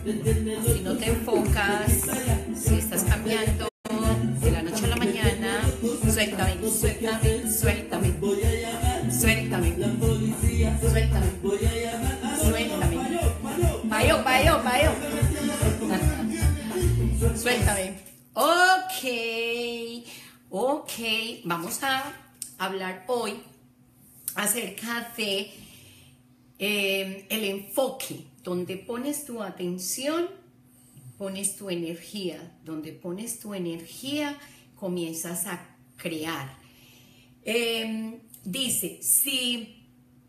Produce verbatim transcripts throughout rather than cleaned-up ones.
si no te enfocas, si estás cambiando de la noche a la mañana, suéltame, suéltame, suéltame, suéltame, suéltame, suéltame, payo, payo, payo, suéltame. Ok, ok, vamos a hablar hoy acerca de eh, el enfoque, donde pones tu atención, pones tu energía, donde pones tu energía, comienzas a crear. Eh, dice, si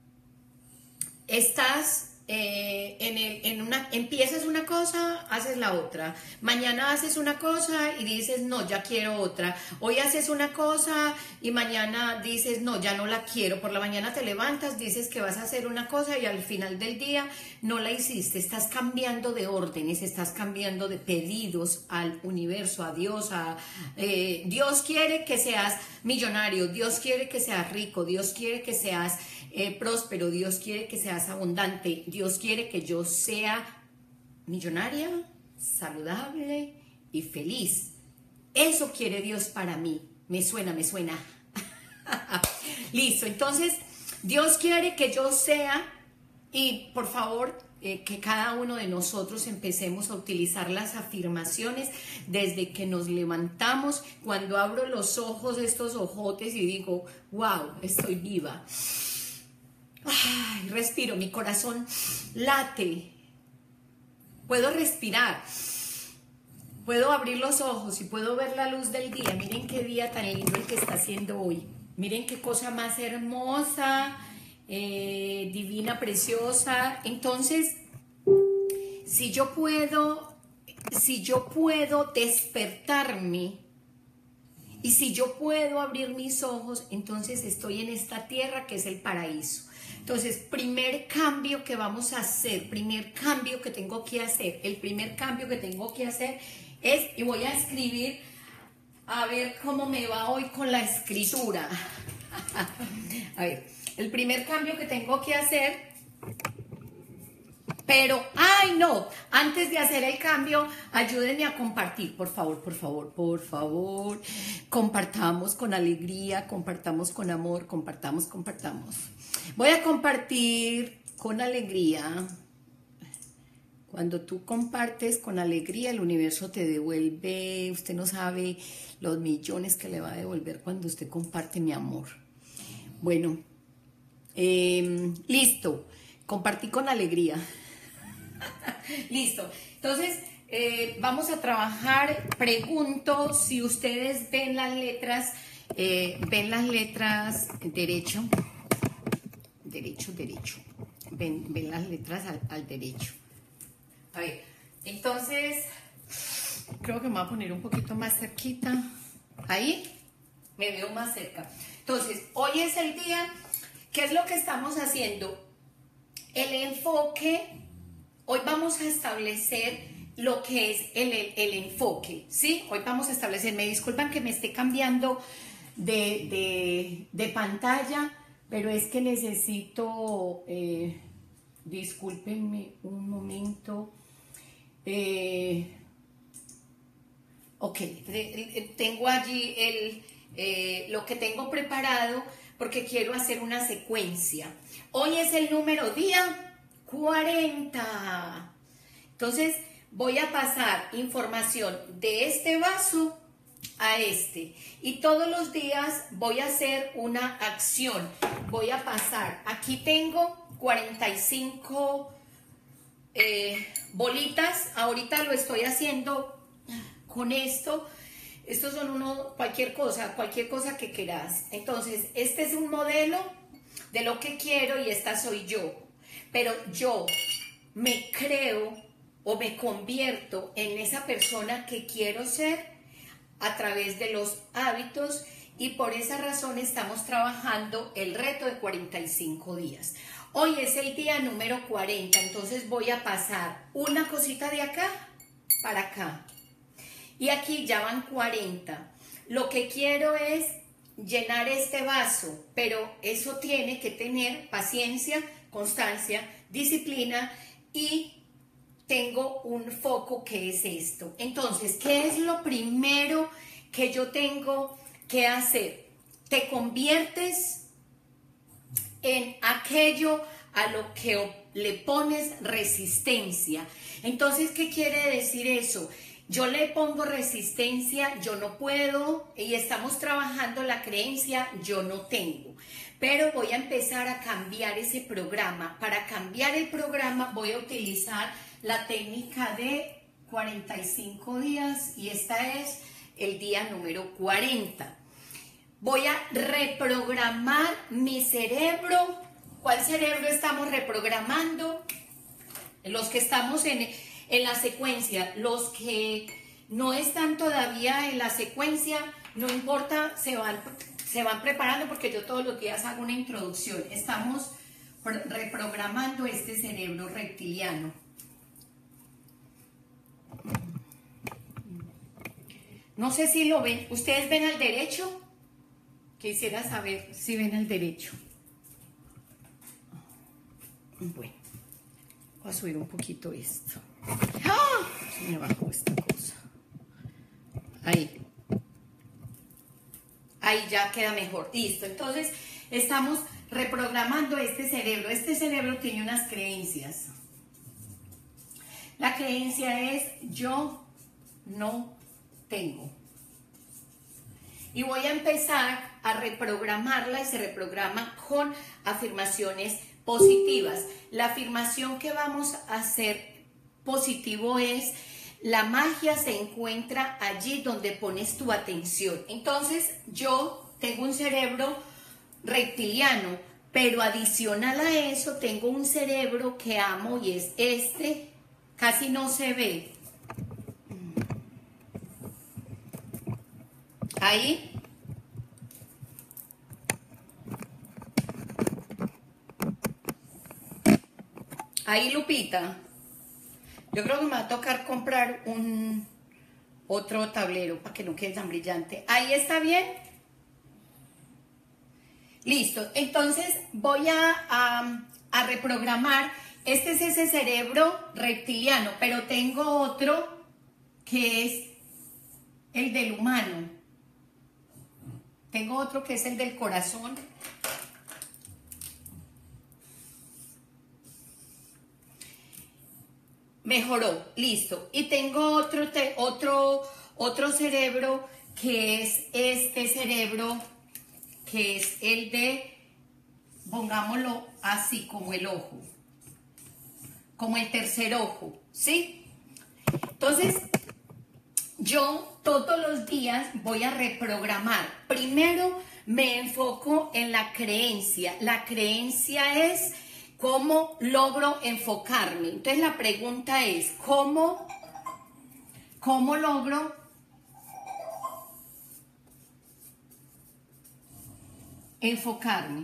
estás eh, en, el, en una, empiezas una cosa, haces la otra. Mañana haces una cosa y dices, no, ya quiero otra. Hoy haces una cosa y mañana dices, no, ya no la quiero. Por la mañana te levantas, dices que vas a hacer una cosa y al final del día no la hiciste. Estás cambiando de órdenes, estás cambiando de pedidos al universo, a Dios. A, eh, Dios quiere que seas millonario, Dios quiere que seas rico, Dios quiere que seas eh, próspero, Dios quiere que seas abundante, Dios quiere que yo sea millonaria, saludable y feliz. Eso quiere Dios para mí. Me suena, me suena. Listo, entonces Dios quiere que yo sea, y por favor eh, que cada uno de nosotros empecemos a utilizar las afirmaciones desde que nos levantamos. Cuando abro los ojos, estos ojotes, y digo, wow, estoy viva. Ay, respiro, mi corazón late, puedo respirar, puedo abrir los ojos y puedo ver la luz del día. Miren qué día tan lindo el que está haciendo hoy. Miren qué cosa más hermosa, eh, divina, preciosa. Entonces, si yo puedo, si yo puedo despertarme y si yo puedo abrir mis ojos, entonces estoy en esta tierra que es el paraíso. Entonces, primer cambio que vamos a hacer, primer cambio que tengo que hacer, el primer cambio que tengo que hacer es, y voy a escribir, a ver cómo me va hoy con la escritura. A ver, el primer cambio que tengo que hacer, pero, ay no, antes de hacer el cambio, ayúdenme a compartir, por favor, por favor, por favor, compartamos con alegría, compartamos con amor, compartamos, compartamos. Voy a compartir con alegría. Cuando tú compartes con alegría, el universo te devuelve, usted no sabe los millones que le va a devolver cuando usted comparte mi amor. Bueno, eh, listo, compartí con alegría. Listo, entonces eh, vamos a trabajar. Pregunto si ustedes ven las letras, eh, ven las letras derecho, derecho, derecho, ven, ven las letras al, al derecho. A ver, entonces creo que me voy a poner un poquito más cerquita. Ahí me veo más cerca. Entonces, hoy es el día. ¿Qué es lo que estamos haciendo? El enfoque. Hoy vamos a establecer lo que es el, el, el enfoque, ¿sí? Hoy vamos a establecer, me disculpan que me esté cambiando de, de, de pantalla, pero es que necesito, eh, discúlpenme un momento, eh, ok, tengo allí el, eh, lo que tengo preparado porque quiero hacer una secuencia. Hoy es el número día cuarenta. Entonces voy a pasar información de este vaso a este y todos los días voy a hacer una acción. Voy a pasar, aquí tengo cuarenta y cinco eh, bolitas. Ahorita lo estoy haciendo con esto. Estos son uno, cualquier cosa, cualquier cosa que quieras. Entonces este es un modelo de lo que quiero y esta soy yo. Pero yo me creo o me convierto en esa persona que quiero ser a través de los hábitos, y por esa razón estamos trabajando el reto de cuarenta y cinco días. Hoy es el día número cuarenta, entonces voy a pasar una cosita de acá para acá. Y aquí ya van cuarenta. Lo que quiero es llenar este vaso, pero eso tiene que tener paciencia, constancia, disciplina y tengo un foco que es esto. Entonces, ¿qué es lo primero que yo tengo que hacer? Te conviertes en aquello a lo que le pones resistencia. Entonces, ¿qué quiere decir eso? Yo le pongo resistencia, yo no puedo, y estamos trabajando la creencia, yo no tengo. Pero voy a empezar a cambiar ese programa. Para cambiar el programa voy a utilizar la técnica de cuarenta y cinco días y esta es el día número cuarenta. Voy a reprogramar mi cerebro. ¿Cuál cerebro estamos reprogramando? Los que estamos en, en la secuencia, los que no están todavía en la secuencia, no importa, se van, se van preparando porque yo todos los días hago una introducción. Estamos reprogramando este cerebro reptiliano. No sé si lo ven. ¿Ustedes ven al derecho? Quisiera saber si ven al derecho. Bueno, voy a subir un poquito esto. ¡Ah! Se me bajó esta cosa. Ahí. Ahí ya queda mejor. Listo. Entonces, estamos reprogramando este cerebro. Este cerebro tiene unas creencias. La creencia es yo no tengo. Y voy a empezar a reprogramarla y se reprograma con afirmaciones positivas. La afirmación que vamos a hacer positivo es: la magia se encuentra allí donde pones tu atención. Entonces, yo tengo un cerebro reptiliano, pero adicional a eso tengo un cerebro que amo y es este. Casi no se ve. Ahí. Ahí, Lupita. Yo creo que me va a tocar comprar un otro tablero para que no quede tan brillante. Ahí está bien. Listo. Entonces voy a, a, a reprogramar. Este es ese cerebro reptiliano, pero tengo otro que es el del humano. Tengo otro que es el del corazón. Mejoró, listo. Y tengo otro, te, otro, otro cerebro que es este cerebro, que es el de, pongámoslo así, como el ojo, como el tercer ojo, ¿sí? Entonces, yo todos los días voy a reprogramar. Primero me enfoco en la creencia. La creencia es cómo logro enfocarme. Entonces la pregunta es, ¿cómo, cómo logro enfocarme?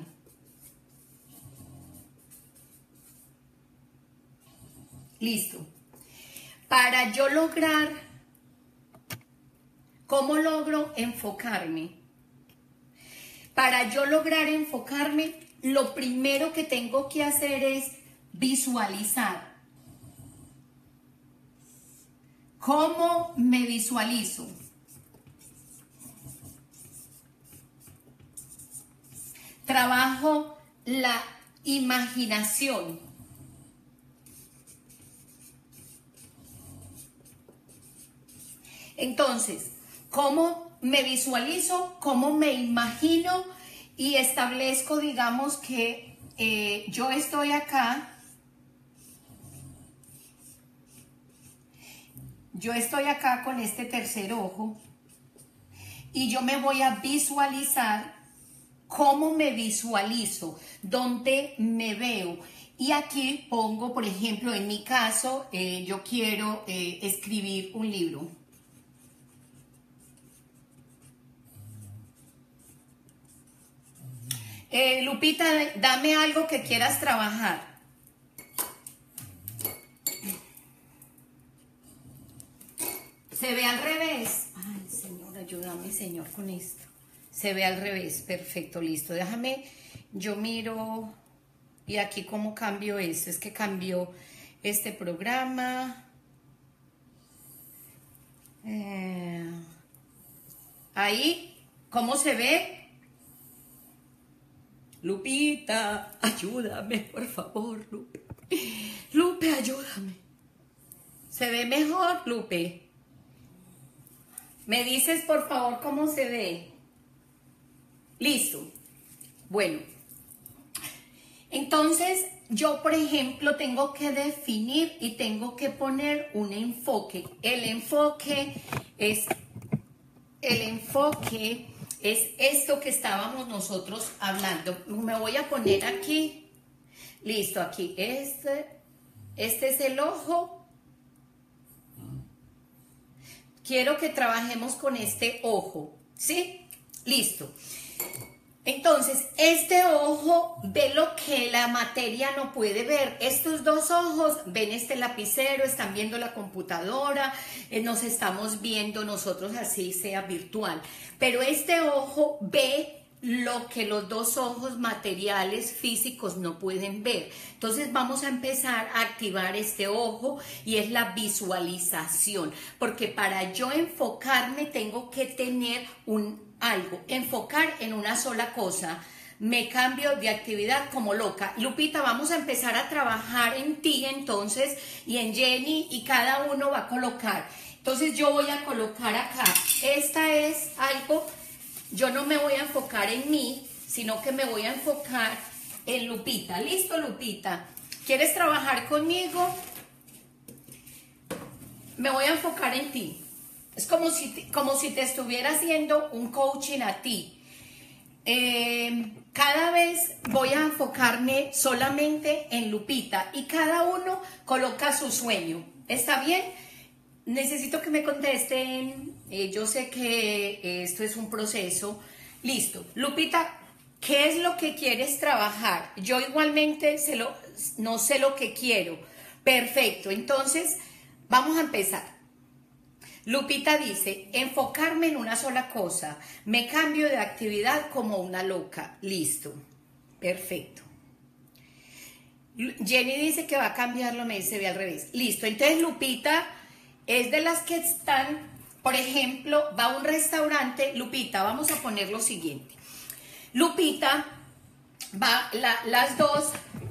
Listo. Para yo lograr, ¿cómo logro enfocarme? Para yo lograr enfocarme, lo primero que tengo que hacer es visualizar. ¿Cómo me visualizo? Trabajo la imaginación. Entonces, ¿cómo me visualizo? ¿Cómo me imagino? Y establezco, digamos, que eh, yo estoy acá. Yo estoy acá con este tercer ojo. Y yo me voy a visualizar. ¿Cómo me visualizo? ¿Dónde me veo? Y aquí pongo, por ejemplo, en mi caso, eh, yo quiero eh, escribir un libro. Eh, Lupita, dame algo que quieras trabajar. Se ve al revés. Ay, Señor, ayúdame, Señor, con esto. Se ve al revés. Perfecto, listo. Déjame, yo miro. Y aquí cómo cambio eso. Es que cambió este programa. Eh, ahí, ¿cómo se ve? Lupita, ayúdame, por favor, Lupe. Lupe, ayúdame. ¿Se ve mejor, Lupe? ¿Me dices, por favor, cómo se ve? Listo. Bueno. Entonces, yo, por ejemplo, tengo que definir y tengo que poner un enfoque. El enfoque es, el enfoque es esto que estábamos nosotros hablando. Me voy a poner aquí. Listo, aquí. Este, este es el ojo. Quiero que trabajemos con este ojo. ¿Sí? Listo. Entonces, este ojo ve lo que la materia no puede ver. Estos dos ojos ven este lapicero, están viendo la computadora, eh, nos estamos viendo nosotros así sea virtual. Pero este ojo ve lo que los dos ojos materiales físicos no pueden ver. Entonces vamos a empezar a activar este ojo y es la visualización. Porque para yo enfocarme tengo que tener un algo, enfocar en una sola cosa. Me cambio de actividad como loca. Lupita, vamos a empezar a trabajar en ti entonces y en Jenny y cada uno va a colocar. Entonces yo voy a colocar acá. Esta es algo, yo no me voy a enfocar en mí, sino que me voy a enfocar en Lupita. ¿Listo, Lupita? ¿Quieres trabajar conmigo? Me voy a enfocar en ti. Es como si, como si te estuviera haciendo un coaching a ti. Eh, cada vez voy a enfocarme solamente en Lupita y cada uno coloca su sueño. ¿Está bien? Necesito que me contesten. Eh, yo sé que esto es un proceso. Listo. Lupita, ¿qué es lo que quieres trabajar? Yo igualmente se lo, no sé lo que quiero. Perfecto. Entonces, vamos a empezar. Lupita dice, enfocarme en una sola cosa, me cambio de actividad como una loca. Listo, perfecto. Jenny dice que va a cambiarlo, me dice, ve al revés. Listo, entonces Lupita es de las que están, por ejemplo, va a un restaurante. Lupita, vamos a poner lo siguiente. Lupita va, la, las dos...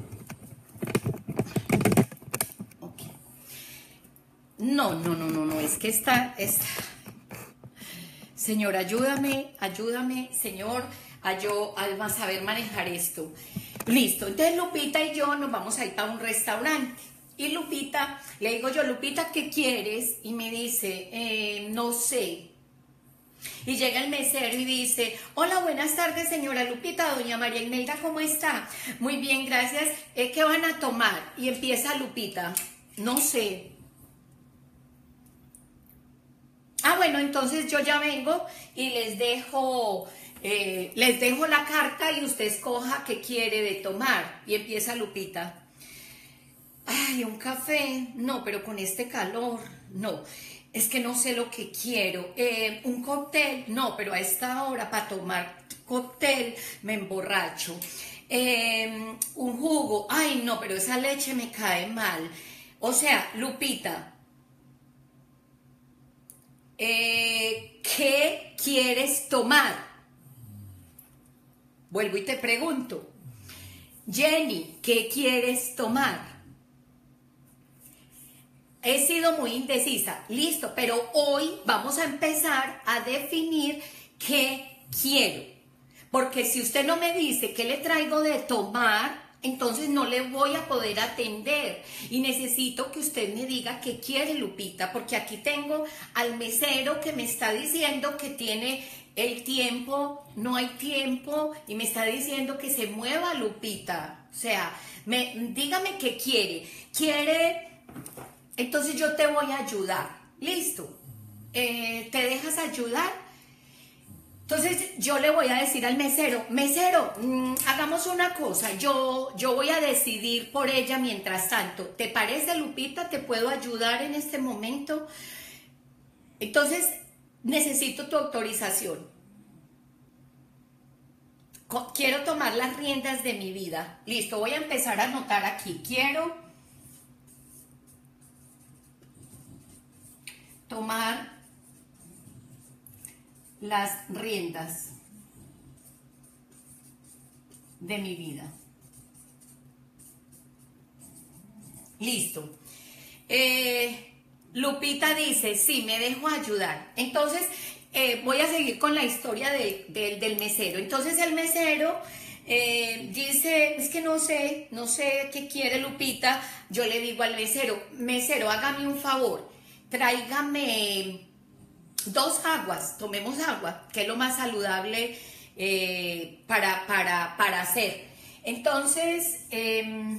No, no, no, no, no, es que está, está. Señor, ayúdame, ayúdame, Señor, a yo, a saber manejar esto. Listo, entonces Lupita y yo nos vamos a ir para un restaurante. Y Lupita, le digo yo, Lupita, ¿qué quieres? Y me dice, eh, no sé. Y llega el mesero y dice, hola, buenas tardes, señora Lupita, doña María Imelda, ¿cómo está? Muy bien, gracias. Eh, ¿Qué van a tomar? Y empieza Lupita, no sé. Ah, bueno, entonces yo ya vengo y les dejo, eh, les dejo la carta y usted escoja qué quiere de tomar. Y empieza Lupita. Ay, un café. No, pero con este calor, no. Es que no sé lo que quiero. Eh, un cóctel. No, pero a esta hora para tomar cóctel me emborracho. Eh, un jugo. Ay, no, pero esa leche me cae mal. O sea, Lupita, Eh, ¿qué quieres tomar? Vuelvo y te pregunto, Jenny, ¿qué quieres tomar? He sido muy indecisa, listo, pero hoy vamos a empezar a definir qué quiero, porque si usted no me dice qué le traigo de tomar, entonces no le voy a poder atender y necesito que usted me diga qué quiere, Lupita, porque aquí tengo al mesero que me está diciendo que tiene el tiempo, no hay tiempo y me está diciendo que se mueva, Lupita. O sea, me, dígame qué quiere. Quiere, entonces yo te voy a ayudar. Listo. Eh, ¿te dejas ayudar? Entonces yo le voy a decir al mesero, mesero, mmm, hagamos una cosa, yo, yo voy a decidir por ella mientras tanto. ¿Te parece, Lupita? ¿Te puedo ayudar en este momento? Entonces necesito tu autorización. Quiero tomar las riendas de mi vida. Listo, voy a empezar a anotar aquí. Quiero tomar las riendas de mi vida. Listo. Eh, Lupita dice, sí, me dejo ayudar. Entonces, eh, voy a seguir con la historia de, de, del mesero. Entonces, el mesero eh, dice, es que no sé, no sé qué quiere Lupita. Yo le digo al mesero, mesero, hágame un favor, tráigame dos aguas, tomemos agua, que es lo más saludable eh, para, para, para hacer. Entonces, eh,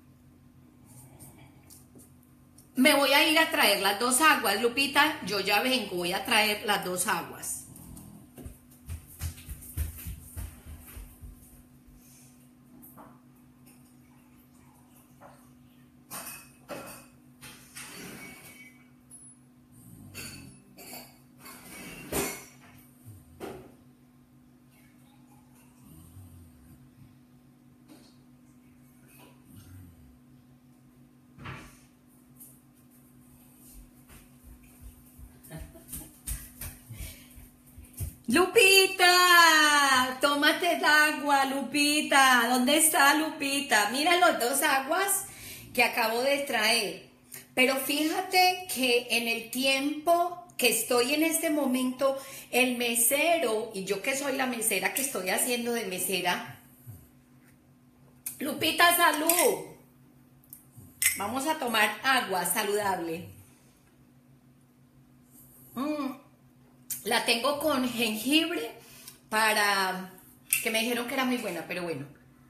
me voy a ir a traer las dos aguas, Lupita, yo ya vengo, voy a traer las dos aguas. Lupita, tómate el agua, Lupita. ¿Dónde está Lupita? Mira las dos aguas que acabo de traer. Pero fíjate que en el tiempo que estoy en este momento, el mesero, y yo que soy la mesera que estoy haciendo de mesera. Lupita, salud. Vamos a tomar agua saludable. Mmm. La tengo con jengibre para... que me dijeron que era muy buena, pero bueno.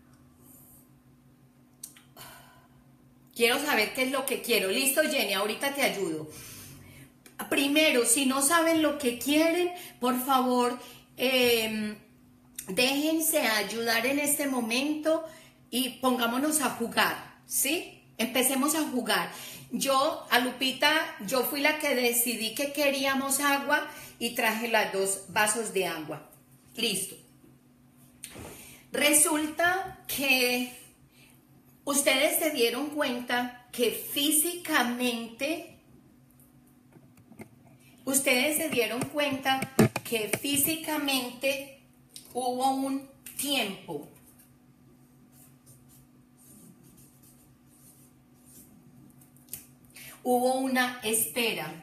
Quiero saber qué es lo que quiero. Listo, Jenny, ahorita te ayudo. Primero, si no saben lo que quieren, por favor, eh, déjense ayudar en este momento y pongámonos a jugar, ¿sí? Empecemos a jugar. Yo, a Lupita, yo fui la que decidí que queríamos agua y traje las dos vasos de agua. Listo. Resulta que ustedes se dieron cuenta que físicamente, ustedes se dieron cuenta que físicamente hubo un tiempo. Hubo una espera.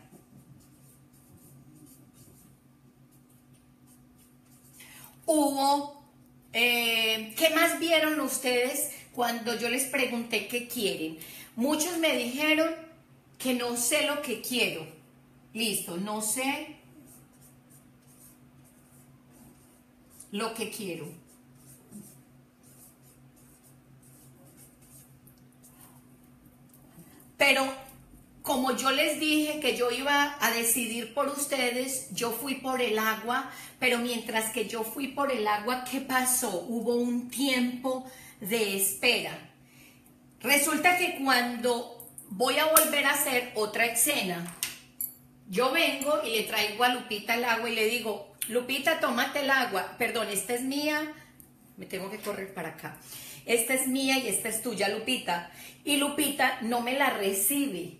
Hubo, eh, ¿qué más vieron ustedes cuando yo les pregunté qué quieren? Muchos me dijeron que no sé lo que quiero. Listo, no sé lo que quiero. Pero como yo les dije que yo iba a decidir por ustedes, yo fui por el agua, pero mientras que yo fui por el agua, ¿qué pasó? Hubo un tiempo de espera. Resulta que cuando voy a volver a hacer otra escena, yo vengo y le traigo a Lupita el agua y le digo, Lupita, tómate el agua. Perdón, esta es mía, me tengo que correr para acá. Esta es mía y esta es tuya, Lupita. Y Lupita no me la recibe.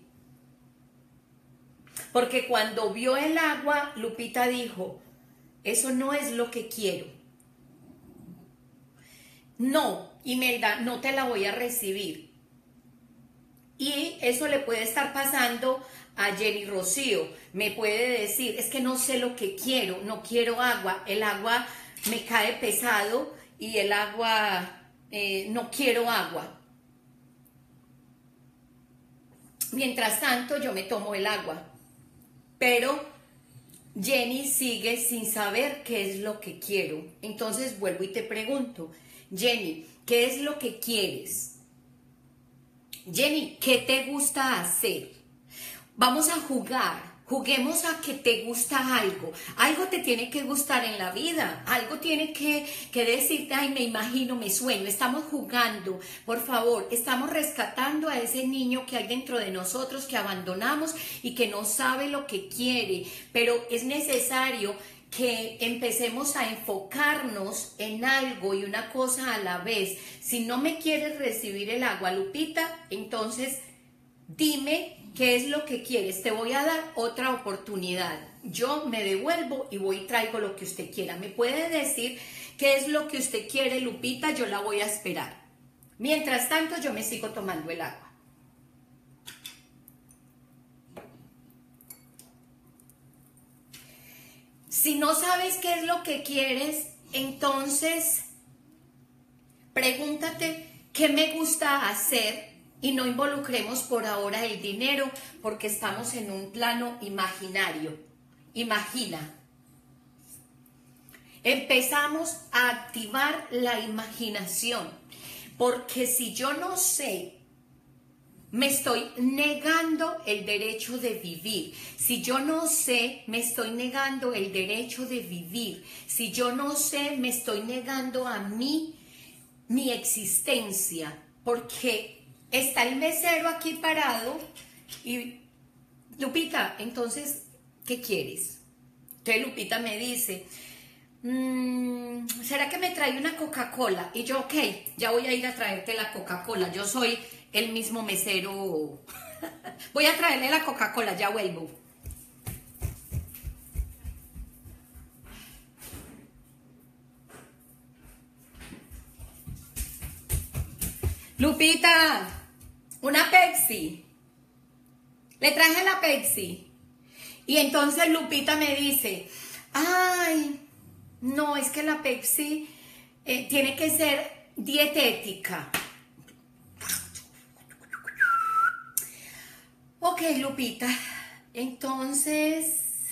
Porque cuando vio el agua, Lupita dijo, eso no es lo que quiero. No, Imelda, no te la voy a recibir. Y eso le puede estar pasando a Jenny Rocío. Me puede decir, es que no sé lo que quiero, no quiero agua. El agua me cae pesado y el agua, eh, no quiero agua. Mientras tanto, yo me tomo el agua. Pero Jenny sigue sin saber qué es lo que quiero. Entonces vuelvo y te pregunto, Jenny, ¿qué es lo que quieres? Jenny, ¿qué te gusta hacer? Vamos a jugar. Juguemos a que te gusta algo. Algo te tiene que gustar en la vida. Algo tiene que, que decirte, ay, me imagino, me sueño. Estamos jugando, por favor. Estamos rescatando a ese niño que hay dentro de nosotros, que abandonamos y que no sabe lo que quiere. Pero es necesario que empecemos a enfocarnos en algo y una cosa a la vez. Si no me quieres recibir el agua, Lupita, entonces Dime qué es lo que quieres, te voy a dar otra oportunidad. Yo me devuelvo y voy y traigo lo que usted quiera. ¿Me puede decir qué es lo que usted quiere, Lupita? Yo la voy a esperar. Mientras tanto, yo me sigo tomando el agua. Si no sabes qué es lo que quieres, entonces pregúntate qué me gusta hacer y no involucremos por ahora el dinero porque estamos en un plano imaginario. Imagina. Empezamos a activar la imaginación porque si yo no sé, me estoy negando el derecho de vivir. Si yo no sé, me estoy negando el derecho de vivir. Si yo no sé, me estoy negando a mí mi existencia. Porque está el mesero aquí parado y, Lupita, entonces, ¿qué quieres? Entonces Lupita me dice, mmm, ¿será que me trae una Coca-Cola? Y yo, ok, ya voy a ir a traerte la Coca-Cola. Yo soy el mismo mesero. Voy a traerle la Coca-Cola, ya vuelvo. Lupita, una Pepsi. Le traje la Pepsi. Y entonces Lupita me dice, ay, no, es que la Pepsi eh, tiene que ser dietética. Ok, Lupita, entonces,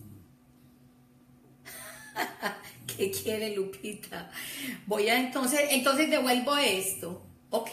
¿qué quiere Lupita? Voy a entonces, entonces devuelvo esto. Ok.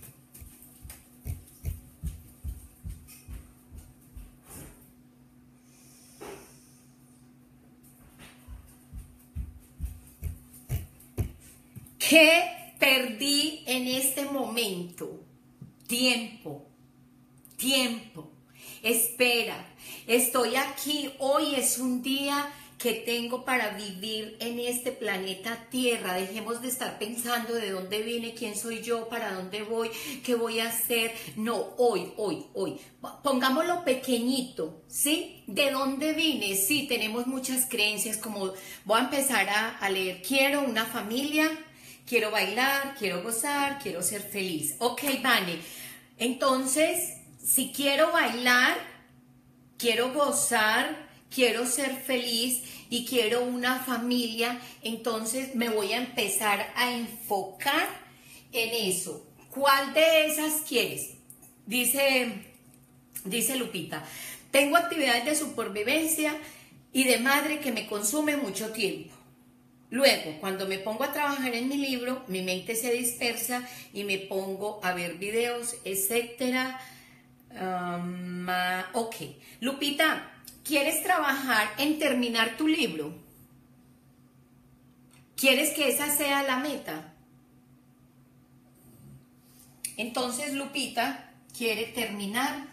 ¿Qué perdí en este momento? Tiempo. Tiempo. Espera, estoy aquí, hoy es un día que tengo para vivir en este planeta Tierra. Dejemos de estar pensando de dónde vine, quién soy yo, para dónde voy, qué voy a hacer. No, hoy, hoy, hoy. Pongámoslo pequeñito, ¿sí? ¿De dónde vine? Sí, tenemos muchas creencias como voy a empezar a, a leer, quiero una familia, quiero bailar, quiero gozar, quiero ser feliz. Ok, Vane, entonces, si quiero bailar, quiero gozar, quiero ser feliz y quiero una familia, entonces me voy a empezar a enfocar en eso. ¿Cuál de esas quieres? Dice, dice Lupita, tengo actividades de supervivencia y de madre que me consume mucho tiempo. Luego, cuando me pongo a trabajar en mi libro, mi mente se dispersa y me pongo a ver videos, etcétera. Um, uh, ok, Lupita, ¿quieres trabajar en terminar tu libro? ¿Quieres que esa sea la meta? Entonces Lupita quiere terminar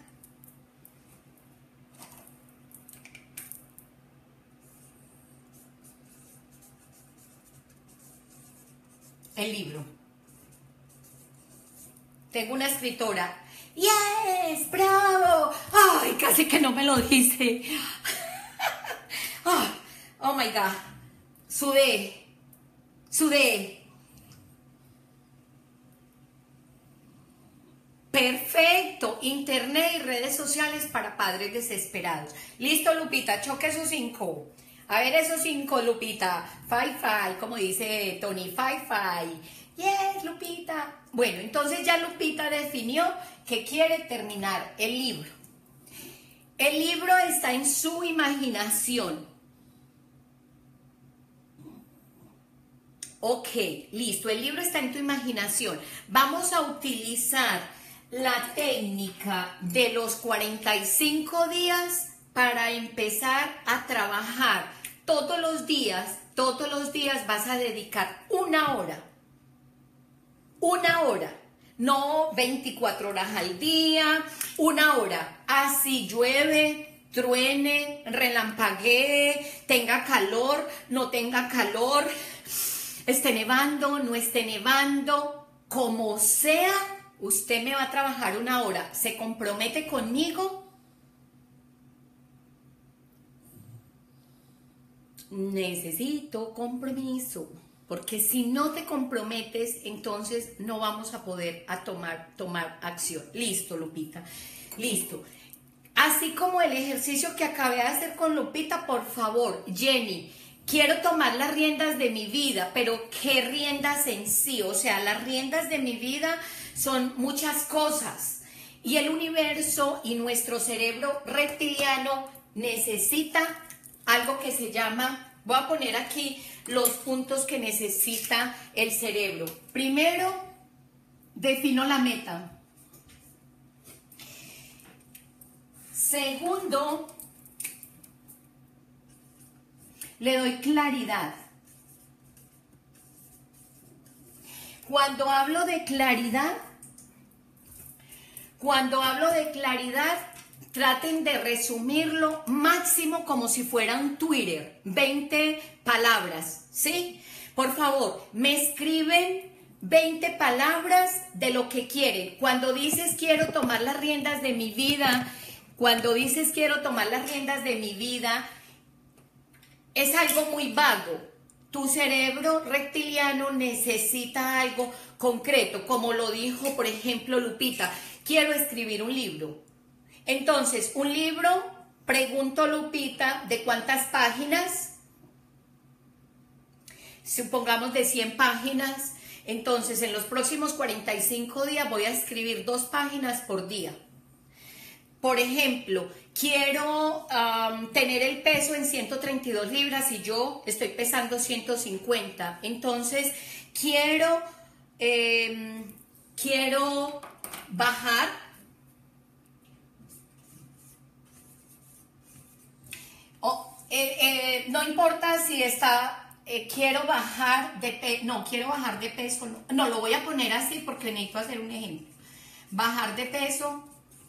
el libro. Tengo una escritora. ¡Yes! ¡Bravo! ¡Ay! Casi que no me lo dice. Oh, oh my God. Sudé. Sudé. Perfecto. Internet y redes sociales para padres desesperados. Listo, Lupita. Choque esos cinco. A ver esos cinco, Lupita. Five, five, como dice Tony. Five, five. Yes, Lupita. Bueno, entonces ya Lupita definió que quiere terminar el libro. El libro está en su imaginación. Ok, listo. El libro está en tu imaginación. Vamos a utilizar la técnica de los cuarenta y cinco días para empezar a trabajar. Todos los días, todos los días vas a dedicar una hora. Una hora. No veinticuatro horas al día, una hora. Así llueve, truene, relampaguee, tenga calor, no tenga calor, esté nevando, no esté nevando, como sea, usted me va a trabajar una hora, ¿se compromete conmigo? Necesito compromiso, porque si no te comprometes, entonces no vamos a poder a tomar, tomar acción. Listo, Lupita, listo. Así como el ejercicio que acabé de hacer con Lupita, por favor, Jenny, quiero tomar las riendas de mi vida, pero ¿qué riendas en sí? O sea, las riendas de mi vida son muchas cosas y el universo y nuestro cerebro reptiliano necesita algo que se llama, voy a poner aquí los puntos que necesita el cerebro. Primero, defino la meta. Segundo, le doy claridad. Cuando hablo de claridad, cuando hablo de claridad, traten de resumirlo máximo como si fuera un Twitter, veinte palabras, ¿sí? Por favor, me escriben veinte palabras de lo que quieren. Cuando dices quiero tomar las riendas de mi vida, cuando dices quiero tomar las riendas de mi vida, es algo muy vago. Tu cerebro reptiliano necesita algo concreto, como lo dijo, por ejemplo, Lupita, quiero escribir un libro. Entonces, un libro, pregunto Lupita, ¿de cuántas páginas? Supongamos de cien páginas. Entonces, en los próximos cuarenta y cinco días voy a escribir dos páginas por día. Por ejemplo, quiero um, tener el peso en ciento treinta y dos libras y yo estoy pesando ciento cincuenta. Entonces, quiero, eh, quiero bajar. Oh, eh, eh, no importa si está, eh, quiero bajar de peso, no, quiero bajar de peso, no, no, lo voy a poner así porque necesito hacer un ejemplo. Bajar de peso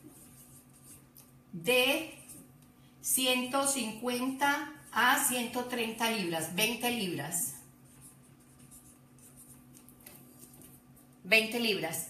de ciento cincuenta a ciento treinta libras, veinte libras. veinte libras.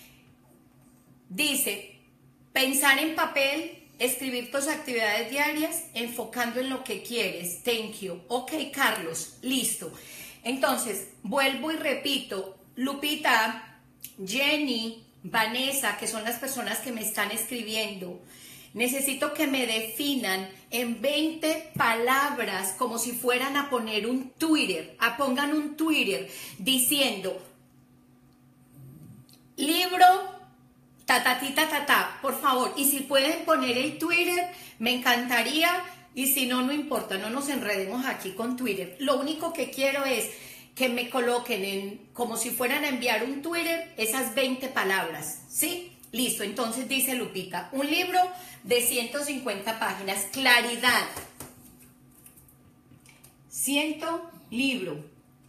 Dice, pensar en papel, escribir tus actividades diarias, enfocando en lo que quieres. Thank you. Ok, Carlos, listo. Entonces, vuelvo y repito, Lupita, Jenny, Vanessa, que son las personas que me están escribiendo, necesito que me definan en veinte palabras como si fueran a poner un Twitter, a pongan un Twitter diciendo libro, ta ta ti, ta ta ta, por favor. Y si pueden poner el Twitter, me encantaría. Y si no, no importa, no nos enredemos aquí con Twitter. Lo único que quiero es que me coloquen en, como si fueran a enviar un Twitter, esas veinte palabras, ¿sí? Listo, entonces dice Lupita, un libro de ciento cincuenta páginas, claridad. Ciento libro.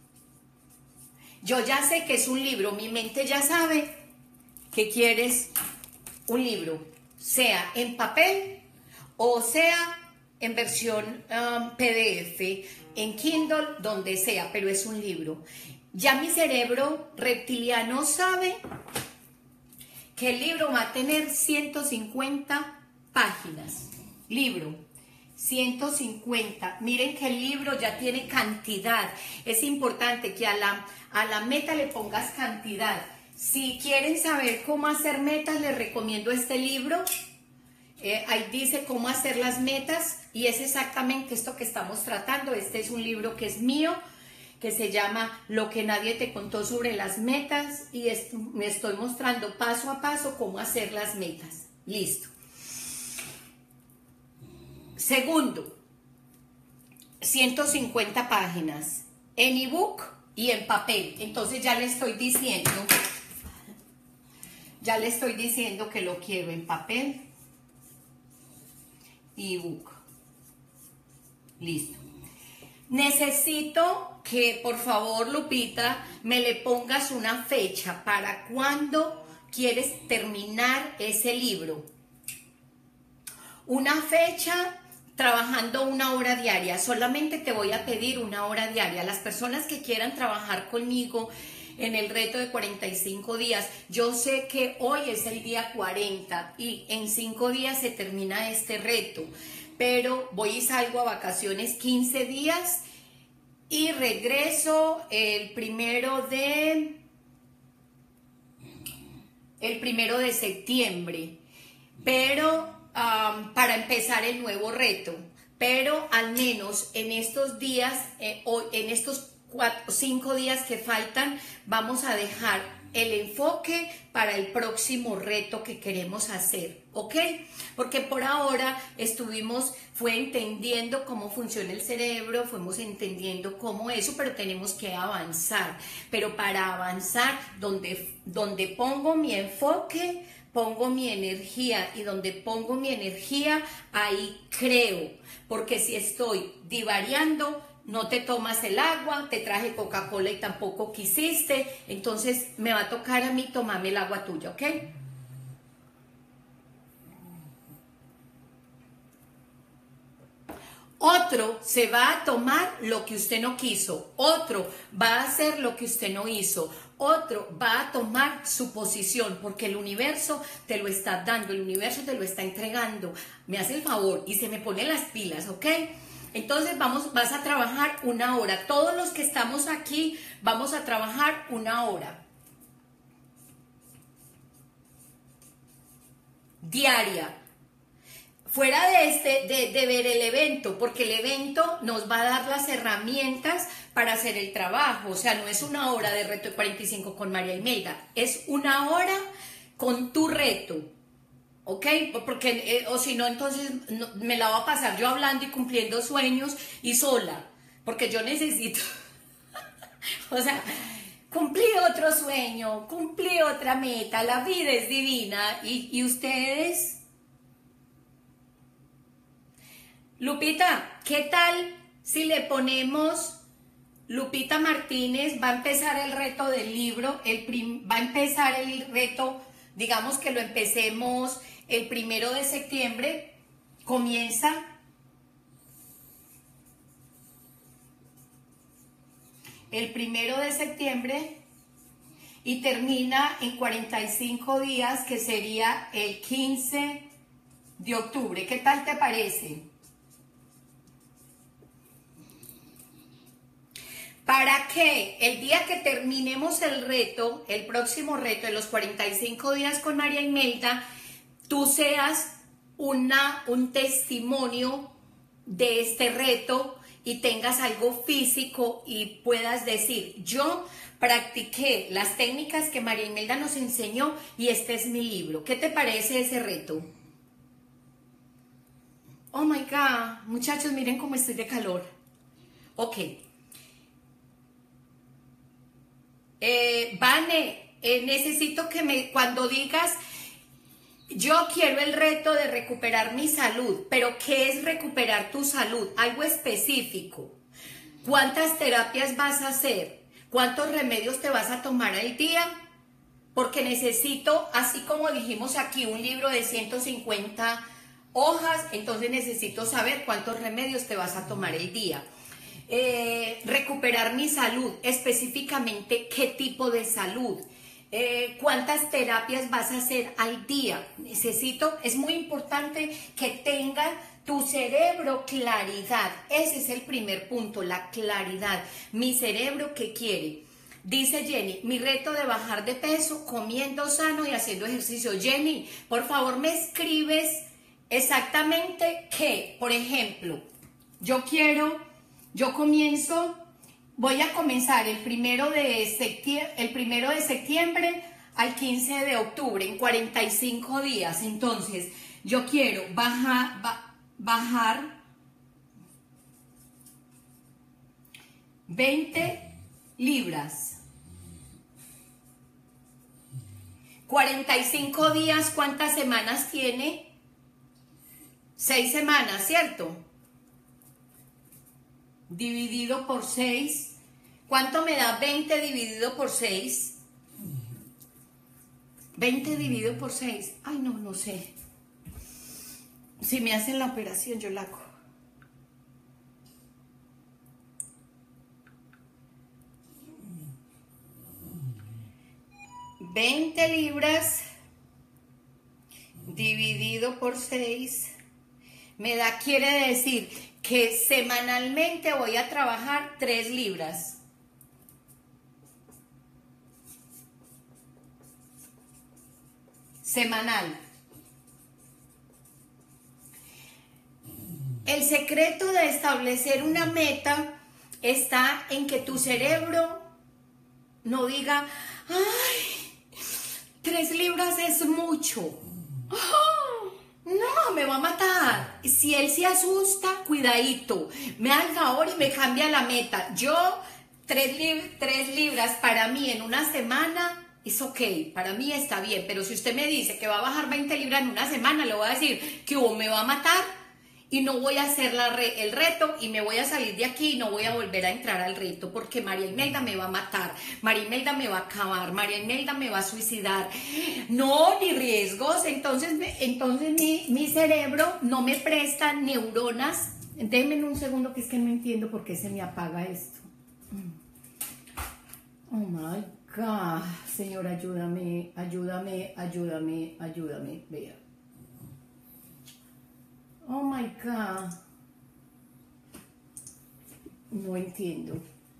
Yo ya sé que es un libro, mi mente ya sabe que quieres un libro, sea en papel o sea en versión um, P D F, en Kindle, donde sea, pero es un libro. Ya mi cerebro reptiliano sabe que el libro va a tener ciento cincuenta páginas. Libro, ciento cincuenta. Miren que el libro ya tiene cantidad. Es importante que a la, a la meta le pongas cantidad. Si quieren saber cómo hacer metas, les recomiendo este libro. Eh, ahí dice cómo hacer las metas y es exactamente esto que estamos tratando. Este es un libro que es mío, que se llama Lo que nadie te contó sobre las metas y es, me estoy mostrando paso a paso cómo hacer las metas. Listo. Segundo, ciento cincuenta páginas en ebook y en papel. Entonces ya le estoy diciendo, ya le estoy diciendo que lo quiero en papel y ebook. Listo. Necesito que, por favor, Lupita, me le pongas una fecha para cuando quieres terminar ese libro. Una fecha trabajando una hora diaria. Solamente te voy a pedir una hora diaria. Las personas que quieran trabajar conmigo en el reto de cuarenta y cinco días. Yo sé que hoy es el día cuarenta y en cinco días se termina este reto, pero voy y salgo a vacaciones quince días y regreso el primero de, el primero de septiembre, pero um, para empezar el nuevo reto. Pero al menos en estos días, eh, o en estos cuatro, cinco días que faltan, vamos a dejar el enfoque para el próximo reto que queremos hacer, ¿ok? Porque por ahora estuvimos, fue entendiendo cómo funciona el cerebro, fuimos entendiendo cómo eso, pero tenemos que avanzar. Pero para avanzar, donde, donde pongo mi enfoque, pongo mi energía, y donde pongo mi energía, ahí creo. Porque si estoy divariando, no te tomas el agua, te traje Coca-Cola y tampoco quisiste, entonces me va a tocar a mí tomarme el agua tuya, ¿ok? Otro se va a tomar lo que usted no quiso, otro va a hacer lo que usted no hizo, otro va a tomar su posición, porque el universo te lo está dando, el universo te lo está entregando. Me hace el favor y se me ponen las pilas, ¿ok? Entonces vamos, vas a trabajar una hora. Todos los que estamos aquí vamos a trabajar una hora diaria. Fuera de, este, de, de ver el evento, porque el evento nos va a dar las herramientas para hacer el trabajo. O sea, no es una hora de reto de cuarenta y cinco con María Imelda, es una hora con tu reto, ¿ok? Porque, eh, o si no, entonces no, me la voy a pasar yo hablando y cumpliendo sueños y sola, porque yo necesito, o sea, cumplí otro sueño, cumplí otra meta, la vida es divina, y, y ustedes... Lupita, ¿qué tal si le ponemos, Lupita Martínez va a empezar el reto del libro, el prim, va a empezar el reto, digamos que lo empecemos el primero de septiembre, comienza el primero de septiembre y termina en cuarenta y cinco días, que sería el quince de octubre. ¿Qué tal te parece? Para que el día que terminemos el reto, el próximo reto de los cuarenta y cinco días con María Imelda, tú seas una, un testimonio de este reto y tengas algo físico y puedas decir, yo practiqué las técnicas que María Imelda nos enseñó y este es mi libro. ¿Qué te parece ese reto? Oh my God, muchachos, miren cómo estoy de calor. Ok. Eh, Vane, eh, necesito que me, cuando digas, yo quiero el reto de recuperar mi salud, pero ¿qué es recuperar tu salud? Algo específico. ¿Cuántas terapias vas a hacer? ¿Cuántos remedios te vas a tomar al día? Porque necesito, así como dijimos aquí, un libro de ciento cincuenta hojas, entonces necesito saber cuántos remedios te vas a tomar el día. Eh, recuperar mi salud, específicamente qué tipo de salud, eh, cuántas terapias vas a hacer al día. Necesito, es muy importante que tenga tu cerebro claridad. Ese es el primer punto, la claridad. Mi cerebro, ¿qué quiere? Dice Jenny, mi reto de bajar de peso comiendo sano y haciendo ejercicio. Jenny, por favor me escribes exactamente qué. Por ejemplo, yo quiero... Yo comienzo, voy a comenzar el primero de septiembre, el primero de septiembre al quince de octubre, en cuarenta y cinco días. Entonces, yo quiero bajar, ba, bajar veinte libras. cuarenta y cinco días, ¿cuántas semanas tiene? seis semanas, ¿cierto? Dividido por seis, ¿cuánto me da veinte dividido por seis? veinte dividido por seis, ay no, no sé. Si me hacen la operación yo la hago. veinte libras dividido por seis me da, quiere decir que semanalmente voy a trabajar tres libras. Semanal. El secreto de establecer una meta está en que tu cerebro no diga, ay, tres libras es mucho. Oh, no, me va a matar. Si él se asusta, cuidadito. Me da el favor y me cambia la meta. Yo, tres, lib tres libras para mí en una semana es ok, para mí está bien. Pero si usted me dice que va a bajar veinte libras en una semana, le voy a decir que o me va a matar y no voy a hacer la re el reto y me voy a salir de aquí y no voy a volver a entrar al reto porque María Imelda me va a matar, María Imelda me va a acabar, María Imelda me va a suicidar. No, ni riesgos. Entonces, entonces mi, mi cerebro no me presta neuronas. Déjenme un segundo que es que no entiendo por qué se me apaga esto. Oh my God, Señor, ayúdame, ayúdame, ayúdame, ayúdame. Vea. Oh my God. No entiendo.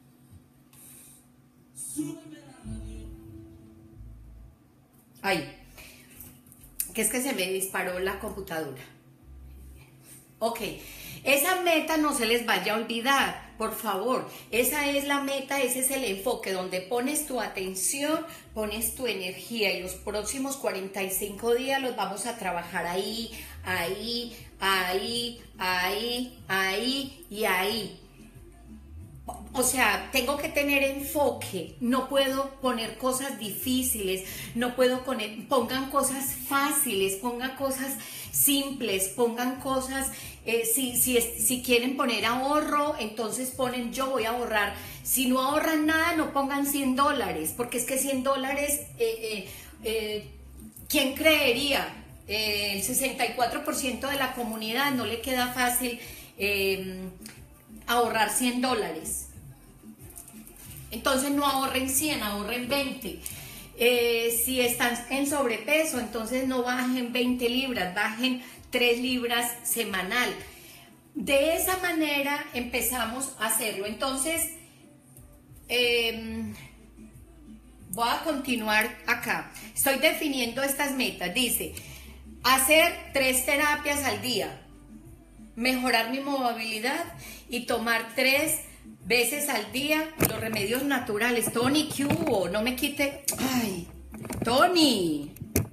Ay, que es que se me disparó la computadora. Ok, esa meta no se les vaya a olvidar, por favor. Esa es la meta, ese es el enfoque, donde pones tu atención, pones tu energía y los próximos cuarenta y cinco días los vamos a trabajar ahí, ahí, ahí, ahí, ahí y ahí. O sea, tengo que tener enfoque, no puedo poner cosas difíciles, no puedo poner, pongan cosas fáciles, pongan cosas simples, pongan cosas, eh, si, si, si quieren poner ahorro, entonces ponen yo voy a ahorrar. Si no ahorran nada, no pongan cien dólares, porque es que cien dólares, eh, eh, eh, ¿quién creería? Eh, el sesenta y cuatro por ciento de la comunidad no le queda fácil eh, ahorrar cien dólares. Entonces no ahorren cien, ahorren veinte. Eh, si están en sobrepeso, entonces no bajen veinte libras, bajen tres libras semanal. De esa manera empezamos a hacerlo. Entonces, eh, voy a continuar acá. Estoy definiendo estas metas. Dice, hacer tres terapias al día, mejorar mi movilidad y tomar tres veces al día los remedios naturales. Tony, ¿qué hubo? No me quite. Ay, Tony.